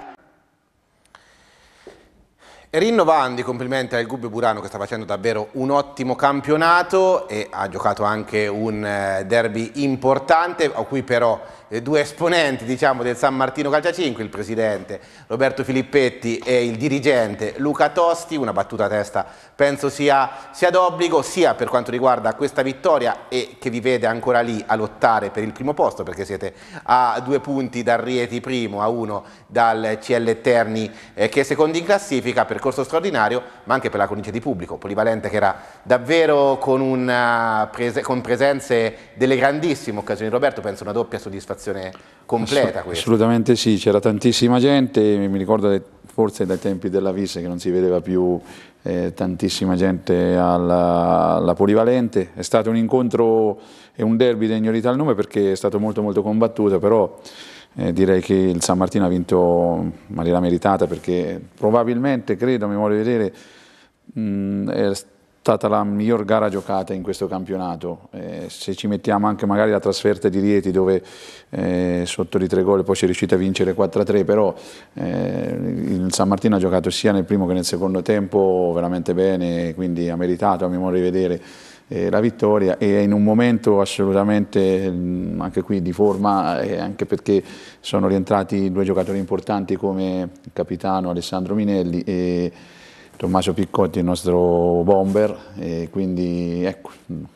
Rinnovando i complimenti al Gubbio Burano, che sta facendo davvero un ottimo campionato e ha giocato anche un derby importante, a cui però due esponenti, diciamo, del San Martino Calcio a cinque, il presidente Roberto Filippetti e il dirigente Luca Tosti. Una battuta a testa penso sia, sia d'obbligo, sia per quanto riguarda questa vittoria, e che vi vede ancora lì a lottare per il primo posto, perché siete a due punti dal Rieti primo, a uno dal C L Terni eh, che è secondo in classifica. Percorso straordinario, ma anche per la cornice di pubblico polivalente, che era davvero con, una prese con presenze delle grandissime occasioni. Roberto, penso una doppia soddisfazione completa. Assolut assolutamente sì, c'era tantissima gente, mi ricordo forse dai tempi della Visse che non si vedeva più eh, tantissima gente alla, alla polivalente. È stato un incontro e un derby degno di tal nome, perché è stato molto molto combattuto, però eh, direi che il San Martino ha vinto in maniera meritata, perché probabilmente, credo, a memoria di vedere, mh, è stata la miglior gara giocata in questo campionato. Eh, se ci mettiamo anche magari la trasferta di Rieti, dove eh, sotto di tre gol poi si è riuscito a vincere quattro a tre, però eh, il San Martino ha giocato sia nel primo che nel secondo tempo veramente bene, quindi ha meritato, a memoria di vedere, eh, la vittoria, e in un momento assolutamente mh, anche qui di forma, eh, anche perché sono rientrati due giocatori importanti come il capitano Alessandro Minelli e Tommaso Piccotti, il nostro bomber, e quindi ecco,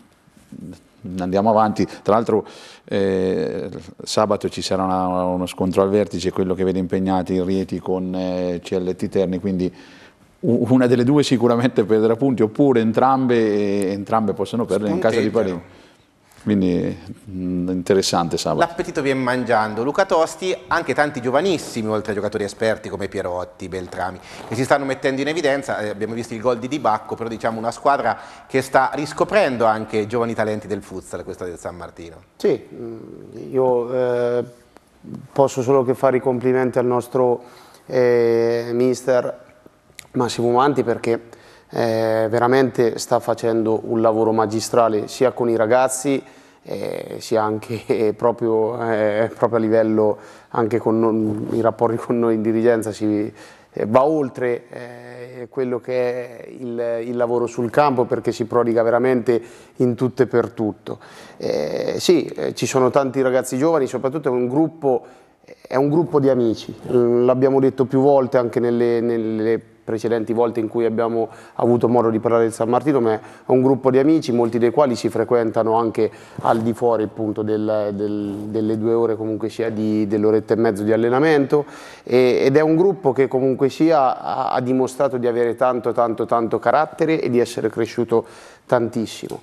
andiamo avanti. Tra l'altro eh, sabato ci sarà una, uno scontro al vertice, quello che vede impegnati il Rieti con eh, C L T Terni, quindi una delle due sicuramente perderà punti, oppure entrambe, e entrambe possono perdere in caso di pareggio. Quindi mh, interessante sabato. L'appetito viene mangiando. Luca Tosti, anche tanti giovanissimi, oltre a giocatori esperti come Pierotti, Beltrami, che si stanno mettendo in evidenza. Eh, abbiamo visto il gol di Di Bacco, però diciamo una squadra che sta riscoprendo anche giovani talenti del futsal, questa del San Martino. Sì, io eh, posso solo che fare i complimenti al nostro eh, mister Massimo Manti, perché eh, veramente sta facendo un lavoro magistrale sia con i ragazzi eh, sia anche eh, proprio, eh, proprio a livello anche con non, i rapporti con noi in dirigenza, si eh, va oltre eh, quello che è il, il lavoro sul campo, perché si prodiga veramente in tutto e per tutto. Eh, sì, eh, ci sono tanti ragazzi giovani, soprattutto è un gruppo, è un gruppo di amici, l'abbiamo detto più volte anche nelle, nelle precedenti volte in cui abbiamo avuto modo di parlare del San Martino, ma è un gruppo di amici, molti dei quali si frequentano anche al di fuori appunto del, del, delle due ore comunque sia di, dell'oretta e mezzo di allenamento, e, ed è un gruppo che comunque sia ha, ha dimostrato di avere tanto tanto tanto carattere e di essere cresciuto tantissimo.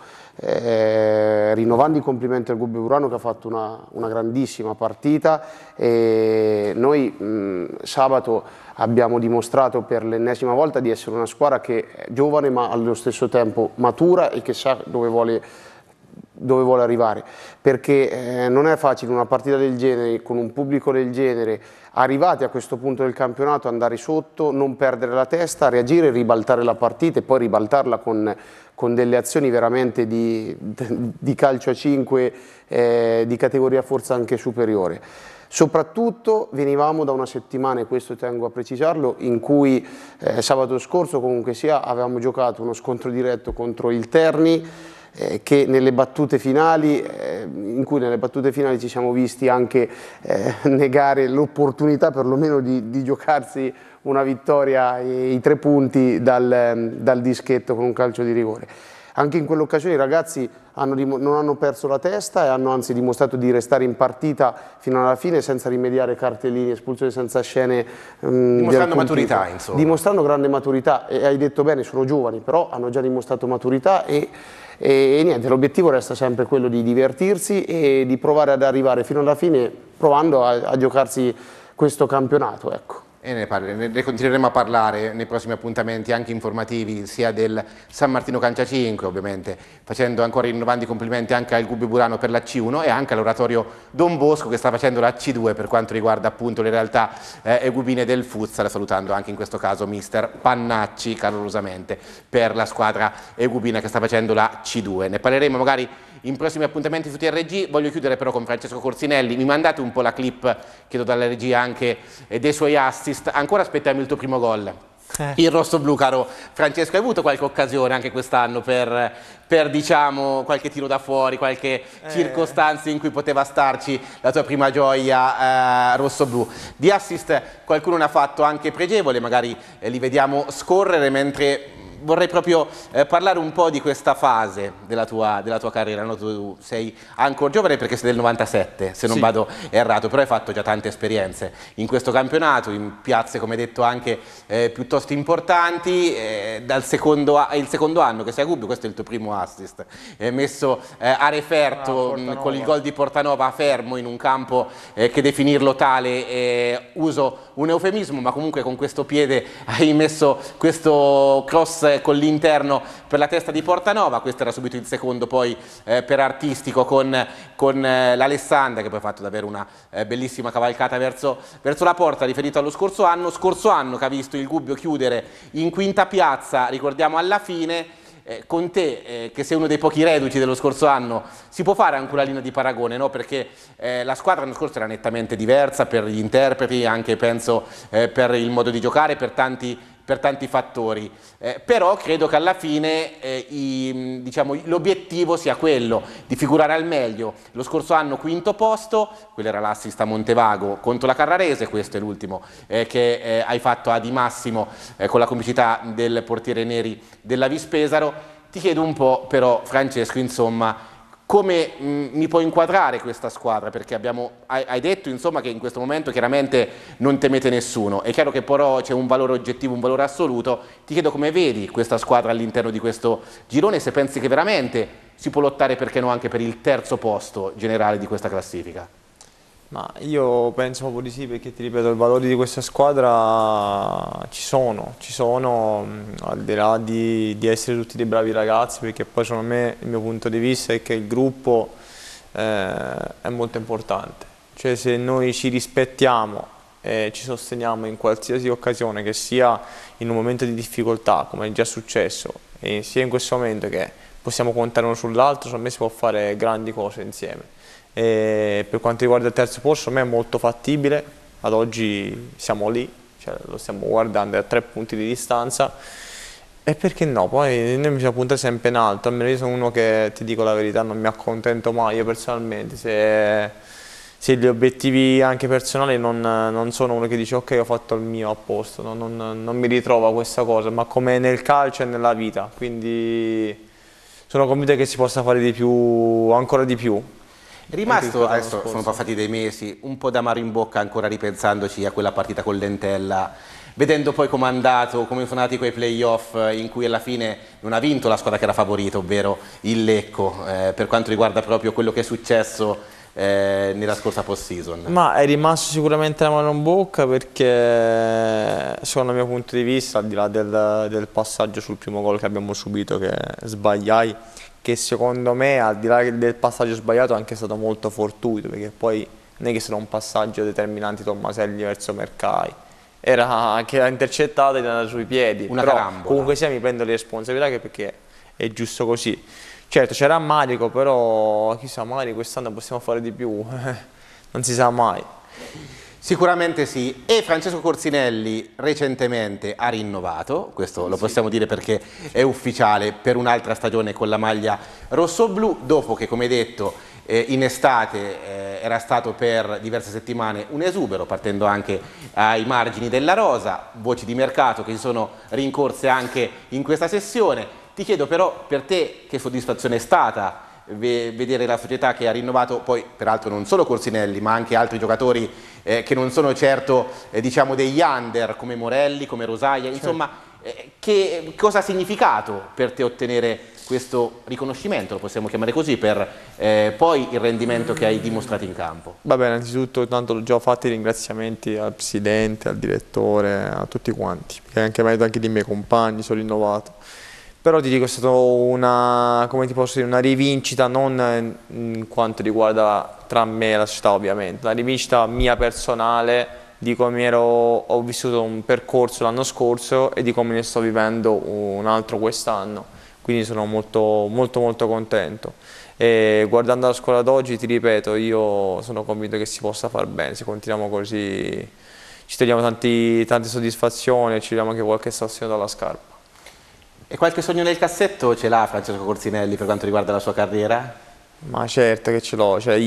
Eh, rinnovando i complimenti al Gubbio Burano, che ha fatto una, una grandissima partita, e noi mh, sabato abbiamo dimostrato per l'ennesima volta di essere una squadra che è giovane ma allo stesso tempo matura e che sa dove vuole, dove vuole arrivare, perché eh, non è facile una partita del genere con un pubblico del genere, arrivati a questo punto del campionato, andare sotto, non perdere la testa, reagire, ribaltare la partita e poi ribaltarla con, con delle azioni veramente di, di calcio a cinque, eh, di categoria forse anche superiore. Soprattutto venivamo da una settimana, e questo tengo a precisarlo, in cui eh, sabato scorso comunque sia avevamo giocato uno scontro diretto contro il Terni, eh, che nelle battute finali, eh, in cui nelle battute finali ci siamo visti anche eh, negare l'opportunità perlomeno di, di giocarsi una vittoria e i tre punti dal, dal dischetto con un calcio di rigore. Anche in quell'occasione i ragazzi hanno, non hanno perso la testa e hanno anzi dimostrato di restare in partita fino alla fine senza rimediare cartellini, espulsioni, senza scene. Um, dimostrando maturità, insomma. Dimostrando grande maturità, e hai detto bene, sono giovani, però hanno già dimostrato maturità e, e, e niente, l'obiettivo resta sempre quello di divertirsi e di provare ad arrivare fino alla fine provando a, a giocarsi questo campionato, ecco. E ne, parli, ne continueremo a parlare nei prossimi appuntamenti anche informativi sia del San Martino Cancia cinque, ovviamente facendo ancora rinnovando i complimenti anche al Gubbio Burano per la C uno e anche all'Oratorio Don Bosco che sta facendo la C due per quanto riguarda appunto le realtà eh, egubine del futsal, salutando anche in questo caso mister Pannacci calorosamente per la squadra egubina che sta facendo la C due. Ne parleremo magari in prossimi appuntamenti su T R G. Voglio chiudere però con Francesco Corsinelli. Mi mandate un po' la clip, chiedo dalla regia anche eh, dei suoi assist. Ancora aspettiamo il tuo primo gol. Eh. Il rosso-blu, caro Francesco. Hai avuto qualche occasione anche quest'anno per, per diciamo qualche tiro da fuori, qualche eh. circostanza in cui poteva starci la tua prima gioia eh, rosso-blu? Di assist qualcuno ne ha fatto anche pregevole, magari eh, li vediamo scorrere, mentre vorrei proprio eh, parlare un po' di questa fase della tua, della tua carriera. No? Tu sei ancora giovane perché sei del novantasette, se non sì. vado errato, però hai fatto già tante esperienze in questo campionato, in piazze come detto anche eh, piuttosto importanti. Eh, dal secondo, è il secondo anno che sei a Gubbio, questo è il tuo primo assist, eh, messo eh, a referto ah, mh, con il gol di Portanova fermo in un campo eh, che definirlo tale, eh, uso un eufemismo, ma comunque con questo piede hai messo questo cross con l'interno per la testa di Portanova. Questo era subito il secondo poi eh, per artistico con, con eh, l'Alessandria, che poi ha fatto davvero una eh, bellissima cavalcata verso, verso la porta, riferito allo scorso anno, scorso anno che ha visto il Gubbio chiudere in quinta piazza, ricordiamo alla fine. Eh, con te, eh, che sei uno dei pochi reduci dello scorso anno, si può fare anche una linea di paragone, no? Perché eh, la squadra l'anno scorso era nettamente diversa per gli interpreti, anche penso eh, per il modo di giocare, per tanti, per tanti fattori, eh, però credo che alla fine eh, diciamo, l'obiettivo sia quello di figurare al meglio. Lo scorso anno quinto posto, quello era l'assist a Montevago contro la Carrarese, questo è l'ultimo eh, che eh, hai fatto a Di Massimo eh, con la complicità del portiere Neri della Vispesaro. Ti chiedo un po' però, Francesco, insomma, come mh, mi può inquadrare questa squadra? Perché abbiamo, hai, hai detto insomma che in questo momento chiaramente non temete nessuno, è chiaro che però c'è un valore oggettivo, un valore assoluto. Ti chiedo come vedi questa squadra all'interno di questo girone, se pensi che veramente si può lottare, perché no, anche per il terzo posto generale di questa classifica. Ma io penso proprio di sì, perché ti ripeto, i valori di questa squadra ci sono, ci sono, al di là di, di essere tutti dei bravi ragazzi, perché poi secondo me il mio punto di vista è che il gruppo eh, è molto importante, cioè se noi ci rispettiamo e ci sosteniamo in qualsiasi occasione, che sia in un momento di difficoltà, come è già successo, e sia in questo momento che possiamo contare uno sull'altro, secondo me si può fare grandi cose insieme. E per quanto riguarda il terzo posto, secondo me è molto fattibile, ad oggi siamo lì, cioè lo stiamo guardando a tre punti di distanza, e perché no? Poi noi bisogna puntare sempre in alto, almeno io sono uno che, ti dico la verità, non mi accontento mai io personalmente, se, se gli obiettivi anche personali non, non sono uno che dice ok ho fatto il mio a posto, no? non, non mi ritrova questa cosa, ma come nel calcio e nella vita, quindi sono convinto che si possa fare di più, ancora di più. È rimasto, adesso sono passati dei mesi, un po' d'amaro in bocca ancora ripensandoci a quella partita con l'Entella, vedendo poi come è andato, come sono andati quei playoff in cui alla fine non ha vinto la squadra che era favorita, ovvero il Lecco, eh, per quanto riguarda proprio quello che è successo eh, nella scorsa post-season. Ma è rimasto sicuramente la mano in bocca perché, secondo il mio punto di vista, al di là del, del passaggio sul primo gol che abbiamo subito, che sbagliai, che secondo me al di là del passaggio sbagliato è anche stato molto fortuito, perché poi non è che sarà un passaggio determinante Tommaselli verso Mercai, era che ha intercettato ed è andato sui piedi, una però carambola. Comunque sia mi prendo le responsabilità che perché è giusto così. Certo c'era Marico, però chissà, magari quest'anno possiamo fare di più, non si sa mai. Sicuramente sì, e Francesco Corsinelli recentemente ha rinnovato, questo sì, lo possiamo dire perché è ufficiale, per un'altra stagione con la maglia rossoblu, dopo che, come detto, eh, in estate eh, era stato per diverse settimane un esubero, partendo anche ai margini della rosa, voci di mercato che si sono rincorse anche in questa sessione. Ti chiedo però, per te, che soddisfazione è stata vedere la società che ha rinnovato, poi peraltro non solo Corsinelli ma anche altri giocatori eh, che non sono certo eh, diciamo degli under come Morelli, come Rosaia, insomma eh, che cosa ha significato per te ottenere questo riconoscimento, lo possiamo chiamare così, per eh, poi il rendimento che hai dimostrato in campo? Va bene, innanzitutto tanto ho già fatto i ringraziamenti al presidente, al direttore, a tutti quanti, perché anche merito anche dei miei compagni, sono rinnovato. Però ti dico, è stata una, come ti posso dire, una rivincita non in quanto riguarda tra me e la società ovviamente, una rivincita mia personale di come ero, ho vissuto un percorso l'anno scorso e di come ne sto vivendo un altro quest'anno, quindi sono molto molto molto contento. E guardando la squadra d'oggi, ti ripeto, io sono convinto che si possa far bene, se continuiamo così ci togliamo tanti, tante soddisfazioni e ci togliamo anche qualche sassolino dalla scarpa. E qualche sogno nel cassetto ce l'ha Francesco Corsinelli per quanto riguarda la sua carriera? Ma certo che ce l'ho, cioè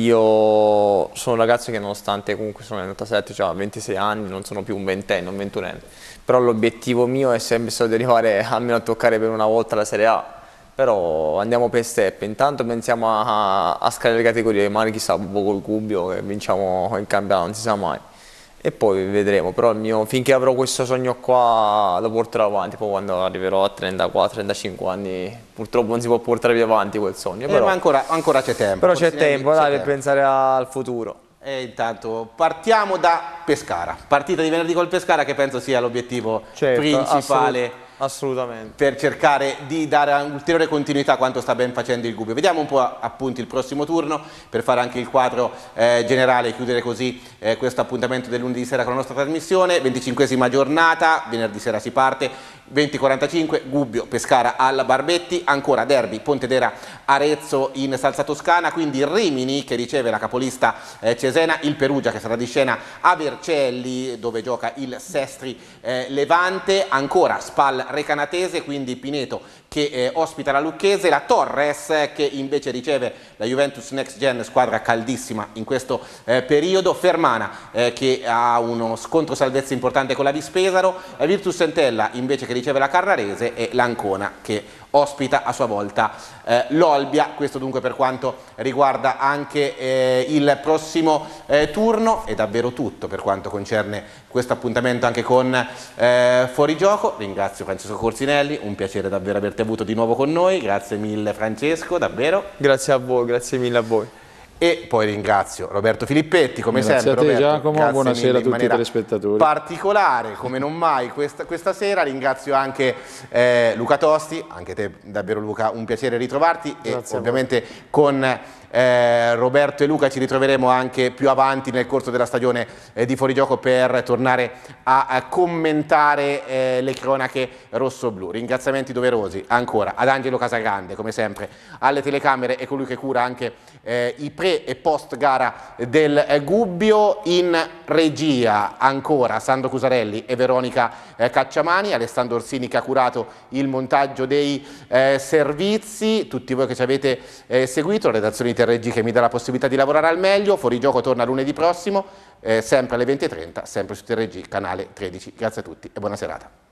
io sono un ragazzo che nonostante comunque sono nel novantasette, cioè ventisei anni, non sono più un ventenne, un ventunenne, però l'obiettivo mio è sempre stato di arrivare almeno a toccare per una volta la Serie A, però andiamo per step, intanto pensiamo a, a scalare le categorie, magari chissà un po' col Gubbio che vinciamo il campionato, non si sa mai. E poi vedremo, però il mio, finché avrò questo sogno qua lo porterò avanti, poi quando arriverò a trentaquattro trentacinque anni purtroppo non si può portare più avanti quel sogno. Eh, però ma ancora, ancora c'è tempo. Però c'è tempo, dai, per pensare al futuro. E intanto partiamo da Pescara, partita di venerdì col Pescara che penso sia l'obiettivo certo, principale. Assolut assolutamente. Per cercare di dare ulteriore continuità a quanto sta ben facendo il Gubbio. Vediamo un po' appunto il prossimo turno per fare anche il quadro eh, generale e chiudere così eh, questo appuntamento del lunedì sera con la nostra trasmissione. venticinquesima giornata, venerdì sera si parte, venti e quarantacinque, Gubbio, Pescara alla Barbetti, ancora derby Pontedera Arezzo in salsa toscana, quindi Rimini che riceve la capolista eh, Cesena, il Perugia che sarà di scena a Vercelli dove gioca il Sestri eh, Levante, ancora Spal Recanatese, quindi Pineto che eh, ospita la Lucchese, la Torres che invece riceve la Juventus Next Gen, squadra caldissima in questo eh, periodo, Fermana eh, che ha uno scontro salvezza importante con la Vispesaro, la Virtus Entella invece che riceve la Carrarese e l'Ancona che ospita a sua volta eh, l'Olbia. Questo dunque per quanto riguarda anche eh, il prossimo eh, turno. È davvero tutto per quanto concerne questo appuntamento anche con eh, Fuorigioco. Ringrazio Francesco Corsinelli, un piacere davvero averti avuto di nuovo con noi, grazie mille Francesco, davvero. Grazie a voi, grazie mille a voi. E poi ringrazio Roberto Filippetti, come grazie sempre. Grazie a te Roberto, Giacomo, buonasera a tutti i telespettatori. Particolare, come non mai, questa, questa sera. Ringrazio anche eh, Luca Tosti, anche te davvero Luca, un piacere ritrovarti. Grazie e ovviamente con eh, Roberto e Luca, ci ritroveremo anche più avanti nel corso della stagione eh, di Fuorigioco per tornare a, a commentare eh, le cronache rosso-blu. Ringraziamenti doverosi ancora ad Angelo Casagrande, come sempre, alle telecamere e colui che cura anche eh, i pre e post gara del eh, Gubbio. In regia ancora Sandro Cusarelli e Veronica eh, Cacciamani, Alessandro Orsini che ha curato il montaggio dei eh, servizi, tutti voi che ci avete eh, seguito, la redazione di T R G che mi dà la possibilità di lavorare al meglio. Fuorigioco torna lunedì prossimo, eh, sempre alle venti e trenta, sempre su T R G, canale tredici. Grazie a tutti e buona serata.